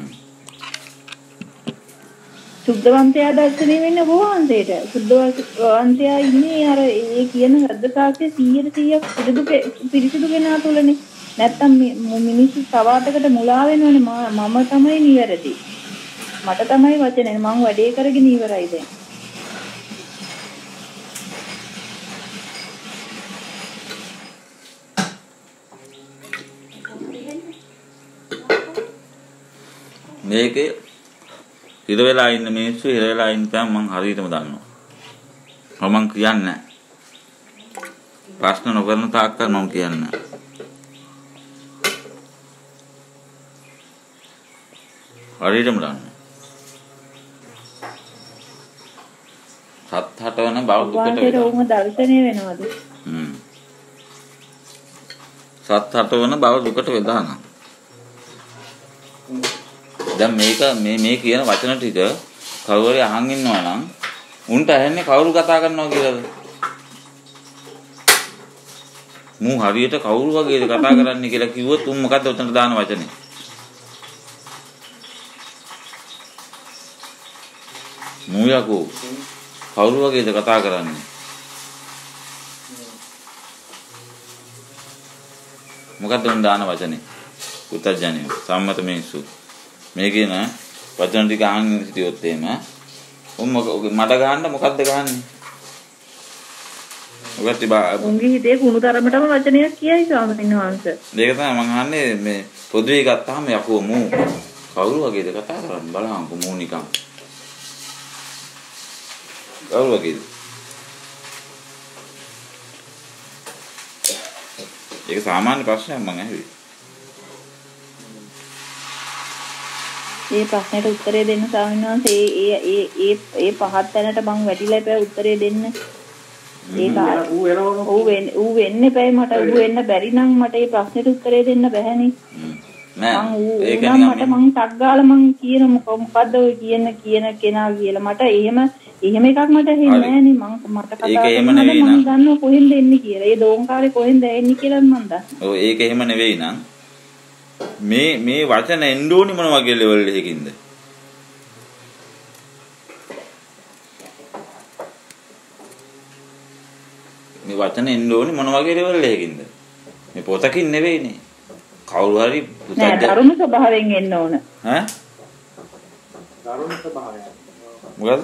සුද්ධවන්තයා දර්ශනය වෙන්නේ වහන්සේට. සුද්ධවන්තයා ඉන්නේ අර ඒ කියන හෘදසාක්ෂි සීයට සීයක් පිරිසිදු පිරිසිදු වෙනා තුලනේ. නැත්තම් මිනිස්සු සවාතකට මුලා වෙනවනේ මම තමයි නිවැරදි. මට තමයි වචනේ මම වැඩේ කරගෙන ඉවරයි දැන්. මේකේ හිර වෙලා ඉන්න මිනිස්සු හිර වෙලා ඉන්න තම මං හරියටම දන්නවා. මම කියන්නේ ප්‍රශ්න නොකරන තාක්ක මම කියන්නේ හරියටම දන්නවා. සත් හට වෙන බව දුකට වෙනවා. දර්ශනය වෙනවද? හ්ම්. සත් හට වෙන බව දුකට වේදාන. දැන් මේක මේ මේ කියන වචන ටික කවුරු අහන් ඉන්නවා නම් උන්ට ඇහෙන්නේ කවුරු කතා කරනවා කියලාද? මූ හරියට කවුරු වගේද කතා කරන්නේ කියලා කිව්වොත් උන් මොකද්ද උතන දාන වචනේ? මූ යකෝ කවුරු වගේද කතා කරන්නේ? මොකද්ද උන් දාන වචනේ? පුතඥයෝ සම්මත මිනිස්සු මේ කියන වචන ටික අහන් සිටියොත් එහෙම උන් මඩ ගහන්න මොකද්ද ගහන්නේ? මොකක්ද බා උන්ගේ හිතේ කුණු තරමටම වචනයක් කියයි ස්වාමීන් වහන්සේ. ඒක තමයි මම අහන්නේ මේ පොදුවේ ගත්තාම යකෝ මූ කවුරු වගේද කතා කරන්නේ බලහන්කෝ මූ නිකන්. කවුරු වගේද? ඒක සාමාන්‍ය ප්‍රශ්නයක් මම ඇහුවේ. ඒ ප්‍රශ්නෙට උත්තරේ දෙන්න ස්වාමීන් වහන්සේ ඒ ඒ ඒ ඒ පහත් තැනට මං වැටිලා ඉපෑ උත්තරේ දෙන්න. ඒක ඌ වෙනවම ඌ වෙන්නේ ඌ වෙන්නේ බෑ මට ඌ වෙන්න බැරි නම් මට ඒ ප්‍රශ්නෙට උත්තරේ දෙන්න බැහැනේ. නෑ ඒක මට මං ටක් ගාලා මං කියන මොකද්ද ඔය කියන කියන කෙනා කියලා මට එහෙම එහෙම එකක් මට හෙන්නේ නෑනේ මං මට කතා කරලා මම දන්නවා කොහෙන්ද එන්නේ කියලා. ඒ දෝංකාරේ කොහෙන්ද එන්නේ කියලා මං දන්නවා. ඔව් ඒක එහෙම නෙවෙයි නං. මේ මේ වචන එන්න ඕනි මොන වගේ ලෙවල් එකකින්ද? මේ වචන එන්න ඕනි මොන වගේ ලෙවල් එකකින්ද? මේ පොතකින් නෙවෙයිනේ. කවුරු හරි නෑ දරුණු ස්වභාවයෙන් එන්න ඕන. ඈ? දරුණු ස්වභාවය. මොකද?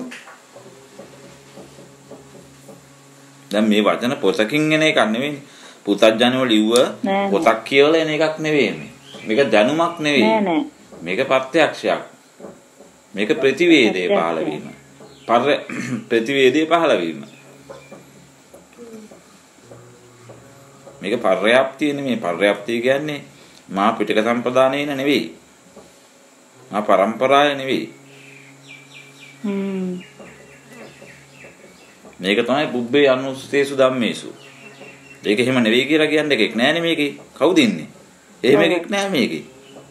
දැන් මේ වචන පොතකින් එන එකක් නෙවෙයි. පුතත්ජනව ලිව්ව පොතක් කියවලා එන එකක් නෙවෙයි මේ. මේක දැනුමක් නෙවෙයි. නෑ නෑ. මේක ප්‍රත්‍යක්ෂයක්. මේක ප්‍රතිවේදයේ පහළ වීම. පර ප්‍රතිවේදයේ පහළ වීම. මේක පර්යාප්තිය නෙමෙයි. පර්යාප්තිය කියන්නේ මා පිටක සම්ප්‍රදානේන නෙවෙයි. මා පරම්පරාය නෙවෙයි. හ්ම්. මේක තමයි බුබ්බේ අනුස්සතේසු ධම්මේසු. ඒක එහෙම නෙවෙයි කියලා කියන්නේ එකක් නෑනේ මේකේ. කවුද ඉන්නේ? එහෙම එකක් නෑ මේකේ.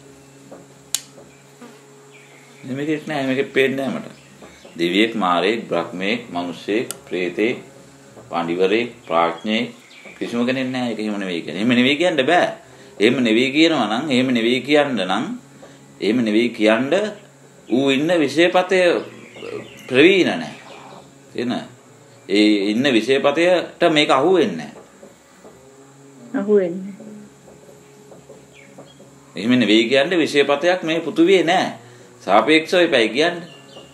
මේකෙක් නෑ මේකෙ පේන්නේ නෑ මට. දෙවියෙක්, මාරයෙක්, බ්‍රහ්මයෙක්, මිනිස්සෙක්, ප්‍රේතෙක්, පඬිවරයෙක්, ප්‍රඥෙක් කිසිම කෙනෙක් නෑ. ඒක එහෙම නෙවෙයි කියන්නේ. එහෙම නෙවෙයි කියන්න බෑ. එහෙම නෙවෙයි කියනවා නම් එහෙම නෙවෙයි කියන්න නම් එහෙම නෙවෙයි කියන්න ඌ ඉන්න විෂයපතය ප්‍රවීණ නෑ. එන ඒ ඉන්න විෂයපතයට මේක අහුවෙන්නේ නෑ. අහුවෙන්නේ. එහෙම නෙවෙයි කියන්නේ විෂයපතයක් මේ පෘථුවියේ නෑ. සාපේක්ෂව එපයි කියන්නේ.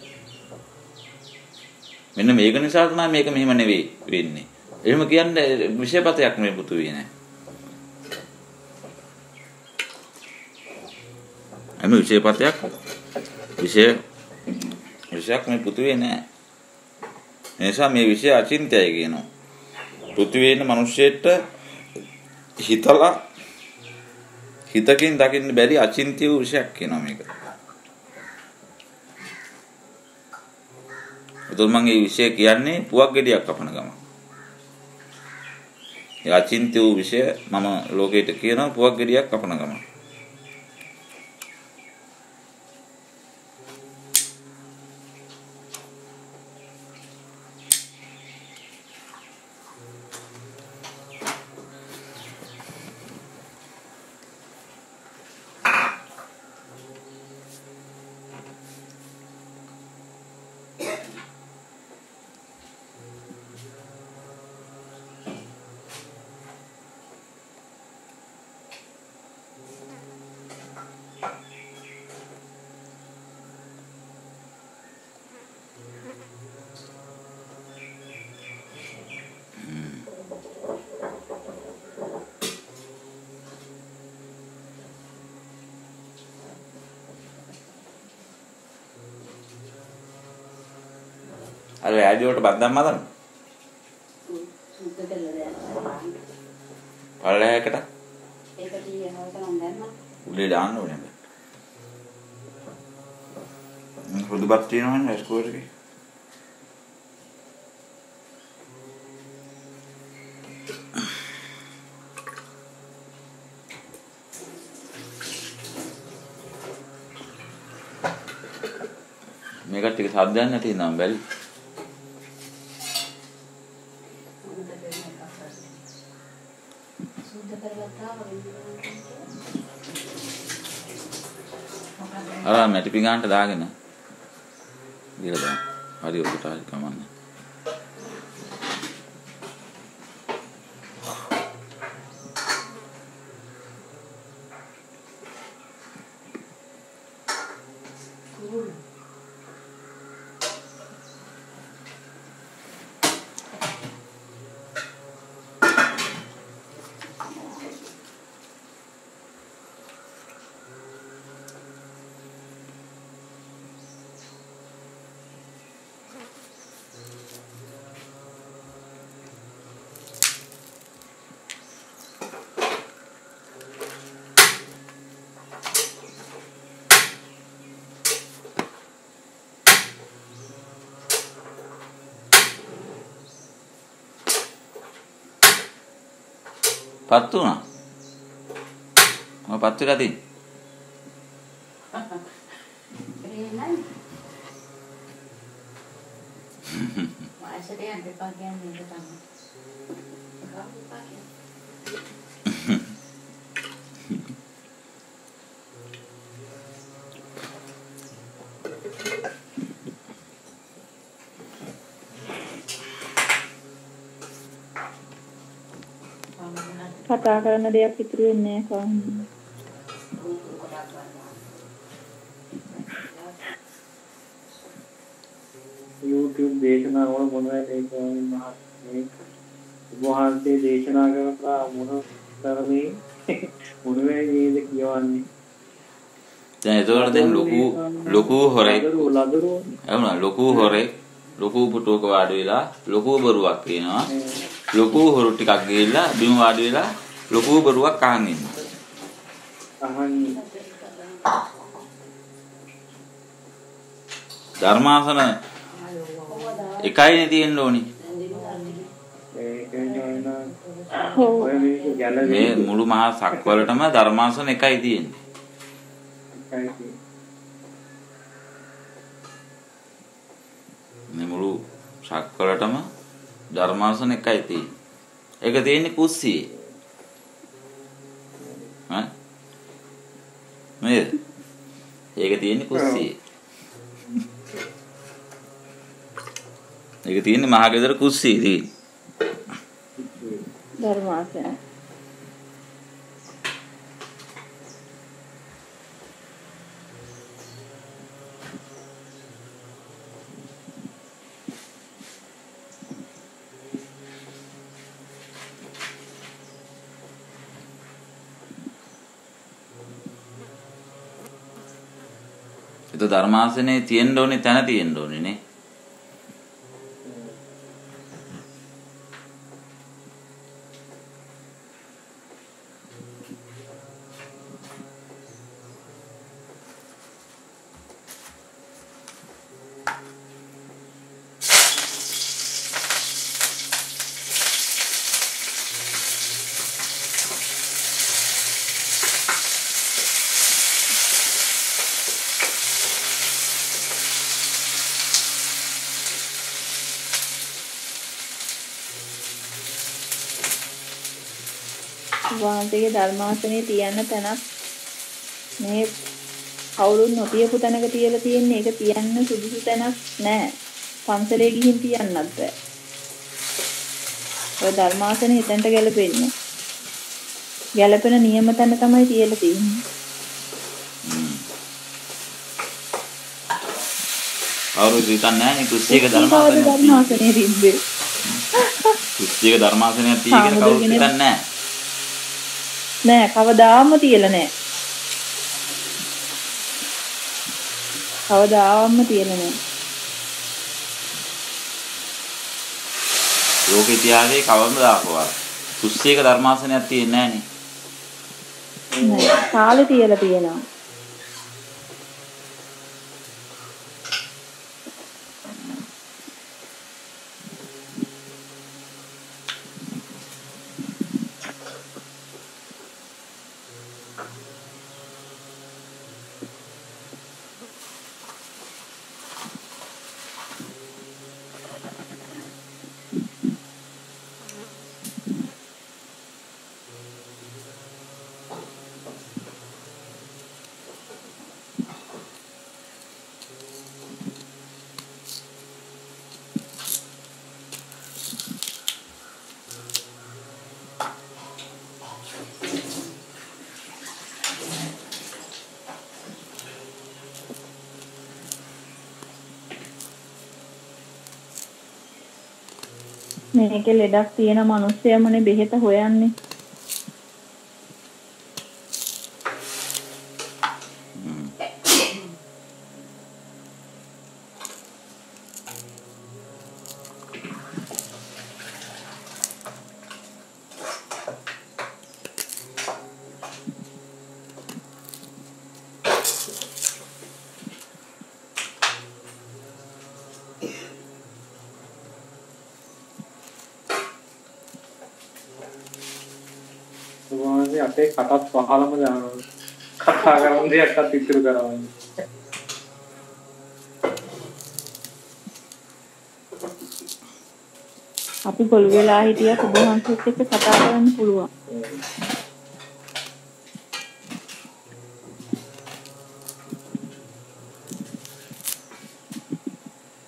මෙන්න මේක නිසා තමයි මේක මෙහෙම නෙවෙයි වෙන්නේ. එහෙම කියන්නේ විෂයපතයක් මේ පෘථුවියේ නෑ. අම විෂයපතයක් විෂය විෂයක් මේ පෘථුවියේ නෑ. එනිසා මේ විෂය අචින්තයයි කියනවා. පෘථුවියේ ඉන්න මිනිස්සෙට හිතලා හිතකින් දකින්න බැරි අචින්ත්‍ය වූ විෂයක් කියනවා මේක. උතුම් මගේ විෂය කියන්නේ පුවක් ගෙඩියක් කපන ගම. ඒ අචින්ත්‍ය වූ විෂය මම ලෝකෙට කියනවා පුවක් ගෙඩියක් කපන ගම. අර රාජ්‍යයට බද්දම් මදන්න. සුද්ධ කළා දැන්. පළලයකට. ඒක කීයනවද නම් දැම්මා. උඩේ දාන්න ඕනේ. හොදුපත් තියෙනවනේ ස්කෝර් එකේ. මේකට ටික සද්දයක් නැති නම් බැරි. අර මැටි පිඟානට දාගෙන ගිහලා දාන්න. හරි ඔකට හරි කමන්නේ. පත් වුණා. මම පත් වෙලා තියෙන්නේ. ඒ නෑ. වාසයට යන්න එපා කියන්නේ ඒක තමයි. කතා කරන දෙයක් ඉතුරු වෙන්නේ නැහැ ස්වාමීනි. YouTube දේශනා වල මොනවද ඒ ස්වාමීන් වහන්සේ වහන්සේ දේශනා කරලා මොන තරමේ මොනවද නේද කියවන්නේ. දැන් ඒතකොට දැන් ලොකු ලොකු හොරෙක් එවුනා ලොකු හොරෙක් ලොකු පුටුවක වාඩි වෙලා ලොකු බරුවක් කියනවා. ලොකු හොරු ටිකක් ගිහිල්ලා බිම වාඩි වෙලා ලොකු බරුවක් අහන් ඉන්නවා. අහන් ධර්මාසන එකයිනේ තියෙන්න ඕනි. මේ මුළු මහා සක්වලටම ධර්මාසන එකයි තියෙන්නේ. මේ මුළු සක්වලටම ධර්මාසන එකයි තියෙන්නේ. ඒක තියෙන්නේ කුස්සියේ. ඈ නේද? ඒක තියෙන්නේ කුස්සියේ. ඒක තියෙන්නේ මහා ගෙදර කුස්සියේ තියෙන්නේ. ධර්මාසන. ඒක ධර්මාසනේ තියෙන්න ඕනේ තැන තියෙන්න ඕනේ නේ. වහන්සේගේ ධර්මාසනේ තියන්න තැනක් මේ කවුරුන් නොතියපු තැනක තියලා තියෙන්නේ. ඒක තියන්න සුදුසු තැනක් නැහැ. පන්සලේ ගිහින් තියන්නත් බෑ. ඔය ධර්මාසනේ එතනට ගැලපෙන්නේ. ගැලපෙන නියම තැන තමයි තියලා තියෙන්නේ. අවුරුදු හිතන්නේ නැහැ නේ කුස්සියක ධර්මාසනේ තිබ්බේ. කුස්සියක ධර්මාසනයක් තියෙගෙන කවුරුත් හිතන්නේ නැහැ. නෑ කවදාම තියලා නෑ. කවදාම තියලා නෑ. ලෝක ඉතිහාසයේ කවමදාකවත් කුස්සියක ධර්මාසනයක් තියෙන්නේ නැහැ නේ. නෑ කාලේ තියලා තියෙනවා. මේකේ ලෙඩක් තියෙන මිනිස්සයමනේ බෙහෙත හොයන්නේ. වහන්සේ අපේ කටත් පහළම දානවා. කතා කරන දෙයක්වත් ඉතුරු කරවන්නේ. අපි පොළු වෙලා හිටියත් ඔබ වහන්සේත් එක්ක කතා කරන්න පුළුවන්.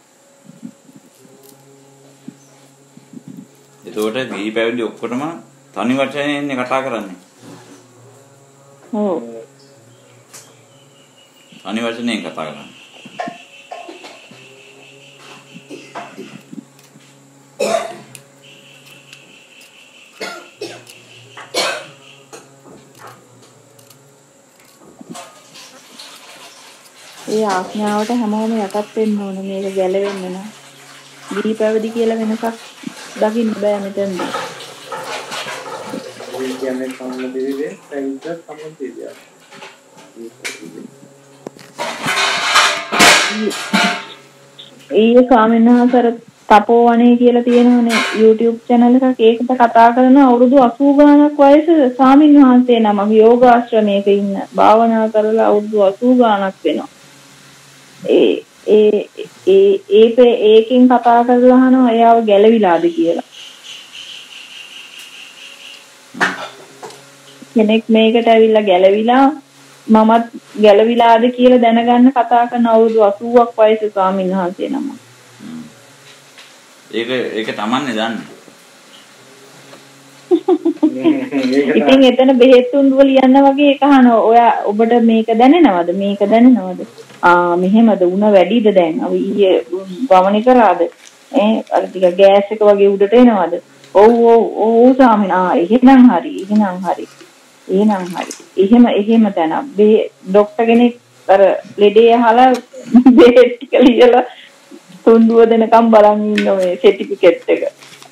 ඒතකොට ගිහි පැවිදි ඔක්කොටම තනි වචනේ ඉන්නේ කතා කරන්නේ. ඔව්. තනි වචනේ කතා කරන්නේ. ඒ ආඥාවට හැමෝම යටත් වෙන්න ඕන මේක ගැලවෙන්න නම්. දී පැවදි කියලා වෙනසක් දකින්න බෑ මෙතනදී. ඒ කියන්නේ සම්මුති දෙවියන් පැවිද්ද සම්මුති දෙවියන්. ඊයේ ස්වාමීන් වහන්සේ තපෝවනේ කියලා තියෙනවනේ YouTube channel එකක්. ඒකට කතා කරන අවුරුදු අසූ ගාණක් වයස ස්වාමීන් වහන්සේ නමක් යෝගාශ්‍රමයක ඉන්න භාවනා කරලා අවුරුදු අසූ ගාණක් වෙනවා. ඒ ඒ ඒ ඒ ඒකෙන් කතා කරලා අහනවා එයාව ගැලවිලාද කියලා. කෙනෙක් මේකට ඇවිල්ලා ගැලවිලා මමත් ගැලවිලාද කියලා දැනගන්න කතා කරන අවුරුදු අසූවක් වයසේ ස්වාමීන් වහන්සේ නම. ඒක ඒක තමන්නේ දන්නේ. ඉතින් එතන බෙහෙත් උන්දුව ලියන්න වගේ එක අහනවා. ඔයා ඔබට මේක දැනෙනවද? මේක දැනෙනවද? ආ මෙහෙමද උණ වැඩිද දැන්? අපි ඊයේ වමනේ කරාද? ඈ අර ටික ගෑස් එක වගේ උඩට එනවද? ඔව් ඔව් ඔව් ස්වාමීන් ආ එහෙනම් හරි. එහෙනම් හරි. එහෙනම් හරි. එහෙම එහෙම තැන. ડોක්ටර් කෙනෙක් අර ලෙඩේ අහලා බෙහෙත් ටික ලියලා තුන්දුව දෙනකම් බලන් ඉන්න මේ සර්ටිෆිකේට් එක.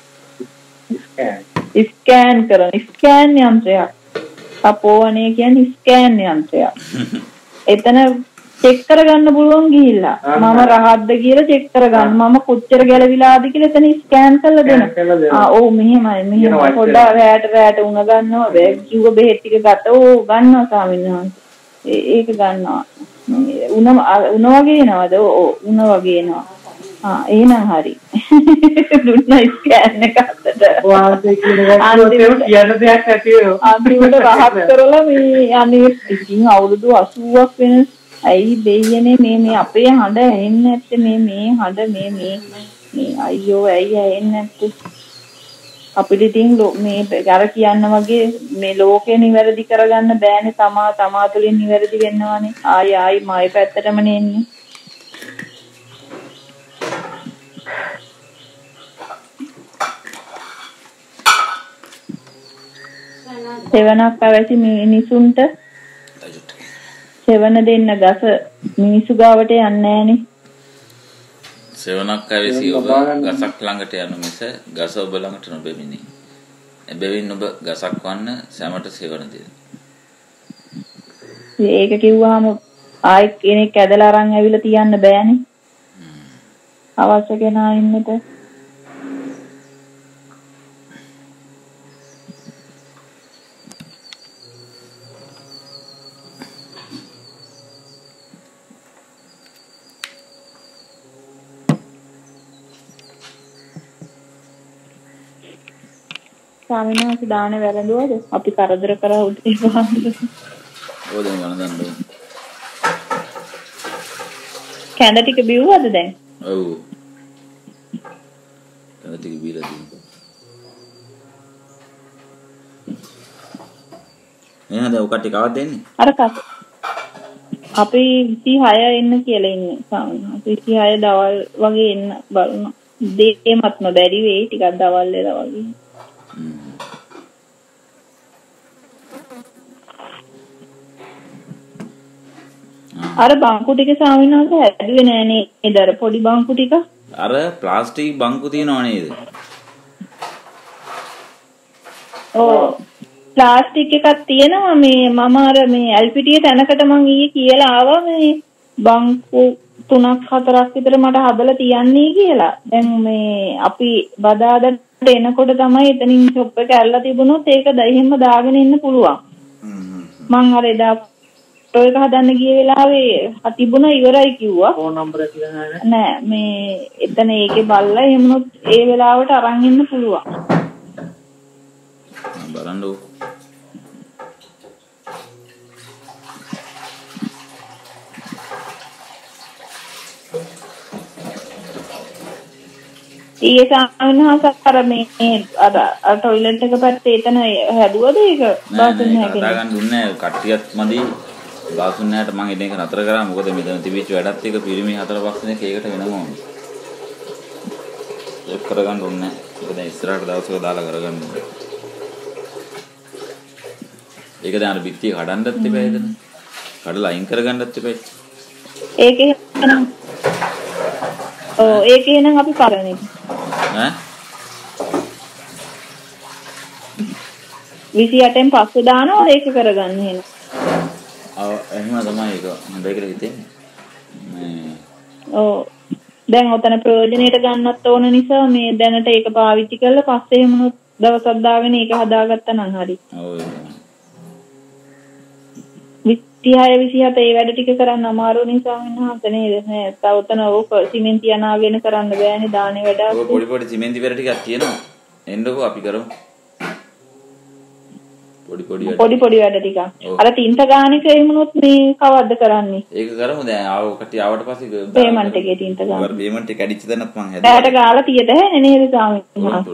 ස්කෑන් කරන ස්කෑන් යන්ත්‍රයක්. තපෝවනේ කියන්නේ ස්කෑන් යන්ත්‍රයක්. එතන චෙක් කරගන්න පුළුවන් ගිහිල්ලා. මම රහත්ද කියලා චෙක් කරගන්න. මම කොච්චර ගැලවිලාද කියලා එතන ස්කෑන් කරලා දෙනවා. ආ ඔව් මෙහෙමයි මෙහෙම පොඩ්ඩක් රැට රැට උණ ගන්නවා. බෑ කිව්ව බෙහෙත් ටික ගත්ත. ඕ ගන්නවා ස්වාමීන් වහන්සේ. ඒක ගන්නවා. උණ උණ වගේ එනවද? ඔව් උණ වගේ එනවා. ආ එහෙනම් හරි. දුන්න ස්කෑන් එක අතට. වාසේ කියන එක කියන්න දෙයක් නැති වෙනවා. අන්තිමට රහත් කරලා මේ අනේ ඉතින් අවුරුදු අසූවක් වෙන ඇයි දෙයියනේ මේ මේ අපේ හඬ ඇහෙන්නේ නැත්තේ මේ මේ හඬ මේ මේ මේ අයියෝ ඇයි ඇහෙන්නේ නැත්තේ අපිට ඉතින් මේ අර කියන්න වගේ මේ ලෝකේ නිවැරදි කරගන්න බෑනේ තමා තමා තුළින් නිවැරදි වෙන්නවානේ ආයි ආයි මයි පැත්තටම නෙන්නේ සෙවණක් පැවැසි මිනිසුන්ට සෙවණ දෙන්න ගස මිනිසු ගාවට යන්නේ නැහනේ. සෙවණක් පැවැසි ඔබ ගසක් ළඟට යනු මිස ගස ඔබ ළඟට නොබෙමිනි. එබැවින් ඔබ ගසක් වන්න සැමට සෙවණ දෙන්න. ඒක කිව්වහම ආයි කෙනෙක් ඇදලා අරන් ඇවිල්ලා තියන්න බෑනේ. අවශ්‍ය කෙනා ඉන්නට ස්වාමීන් වහන්සේ දාන වැළඳුවද? අපි කරදර කරා උදේ වහන්සේ. ඔය දැන් වළඳන්න ඕන. කැඳ ටික බිව්වද දැන්? ඔව්. කැඳ ටික බීලා තියෙනවා. එහෙනම් දැන් ඔකට කවද දෙන්නේ? අර කස. අපි විසිහය එන්න කියලා ඉන්නේ ස්වාමීන් වහන්සේ. විසිහය දවල් වගේ එන්න බලනවා. දෙකේමත්ම බැරි වෙයි ටිකක් දවල් වෙලා වගේ. අර බංකු ටික ස්වාමීන් වහන්සේ හැදුවේ නෑ නේද? අර පොඩි බංකු ටික. අර ප්ලාස්ටික් බංකු තියනව නේද? ඔව්. ප්ලාස්ටික් එකක් තියෙනවා මේ මම අර මේ ඇල්පිටිය තැනකට මං ඊයේ කියලා ආවා මේ බංකු තුනක් හතරක් විතර මට හදලා තියන්නේ කියලා. දැන් මේ අපි බදාදට එනකොට තමයි එතනින් ෂොප් එක ඇල්ලලා තිබුණොත් ඒක එහෙම දාගෙන ඉන්න පුළුවන්. මං අර එදා ෆොටෝ එක හදන්න ගිය වෙලාවේ තිබුණා ඉවරයි කිව්වා. ෆෝන් නම්බර කියලා නෑ නෑ මේ එතන ඒකේ බලලා එහෙමනොත් ඒ වෙලාවට අරන් ඉන්න පුළුවන්. බලන්නකො. ඊයේ සාමනහස අර මේ අර අර টয়ලට් එක පැත්තේ එතන හැදුවද ඒක බාසුන් නැහැ කතා ගන්න දුන්නේ කට්ටියත් මදි බාසුන් නැහැට මම ඉතින් ඒක නතර කරා මොකද මෙතන තිබිච්ච වැඩත් එක පිරිමි හතර පහ දෙනෙක් ඒකට වෙනම ඕනේ ඒක කරගන්න ඕනේ ඒක දැන් ඉස්සරහට දවසක දාලා කරගන්න ඕනේ ඒක දැන් අර පිටිය කඩන්නත් එපා එතන කඩලා අයින් කරගන්නත් එපා ඒකේ නම් ඔව් ඒකේ නම් අපි කරන්නේ ඈ විසිඅටෙන් පස්සේ දානවා ඒක කරගන්න එහෙනම්. ඔව් එහෙම තමයි ඒක. හොඳයි කියලා හිතෙන්නේ. මේ ඔව් දැන් ඔතන ප්‍රයෝජනෙට ගන්නත් ඕන නිසා මේ දැනට ඒක පාවිච්චි කරලා පස්සේ මොනොත් දවසක් දාගෙන ඒක හදාගත්තා නම් හරි. ඔව් විසිහය විසිහත ඒ වැඩ ටික කරන්න අමාරු නිසා වෙනහස නේද නෑ තව උතන ඕක සිමෙන්ති අනාගෙන කරන්න බෑනේ දානේ වැඩක් ඔය පොඩි පොඩි සිමෙන්ති වැඩ ටිකක් තියෙනවා එන්නකෝ අපි කරමු පොඩි පොඩි වැඩ පොඩි පොඩි වැඩ ටිකක් අර තින්ත ගානක එමුනොත් මේ කවද්ද කරන්නේ ඒක කරමු දැන් ආව කටි ආවට පස්සේ පේමන්ට් එකේ තින්ත ගාන වර පේමන්ට් එක කැඩිච්ච තැනත් මං හැදුවා දැයට ගාලා තියද හැනේ නේද ස්වාමීන්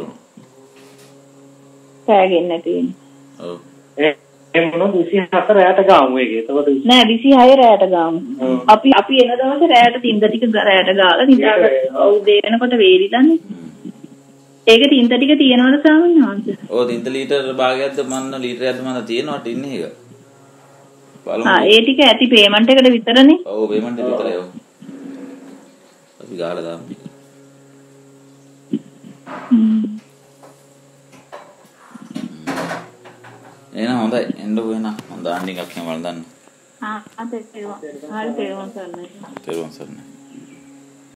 පෑගෙන්නේ තියෙන්නේ ඔව් ඒ මොනවද විසිහතර රැයට ගාමු ඒක. එතකොට නෑ විසිහය රැයට ගාමු. අපි අපි එන දවසේ රැයට තින්ද ටික රැයට ගාලා නිදාගත්තා. ඔව් දේ වෙනකොට වේලිලානේ. ඒක තින්ද ටික තියනවද ස්වාමීන් වහන්සේ? ඔව් තින්ද ලීටර් භාගයක්ද මන්න ලීටරයක්ද මන්න තියෙනවා ටින් එක. බලමු. ආ ඒ ටික ඇති පේමන්ට් එකට විතරනේ. ඔව් පේමන්ට් එක විතරයි ඔව්. අපි ගාලා දාමු. එහෙනම් හොඳයි එන්නකෝ එහෙනම් මම දාන්න එකක් එහෙම වල දාන්න. ආ අද ඒක හරි තේරුම් ගන්න. තේරුම් ගන්න.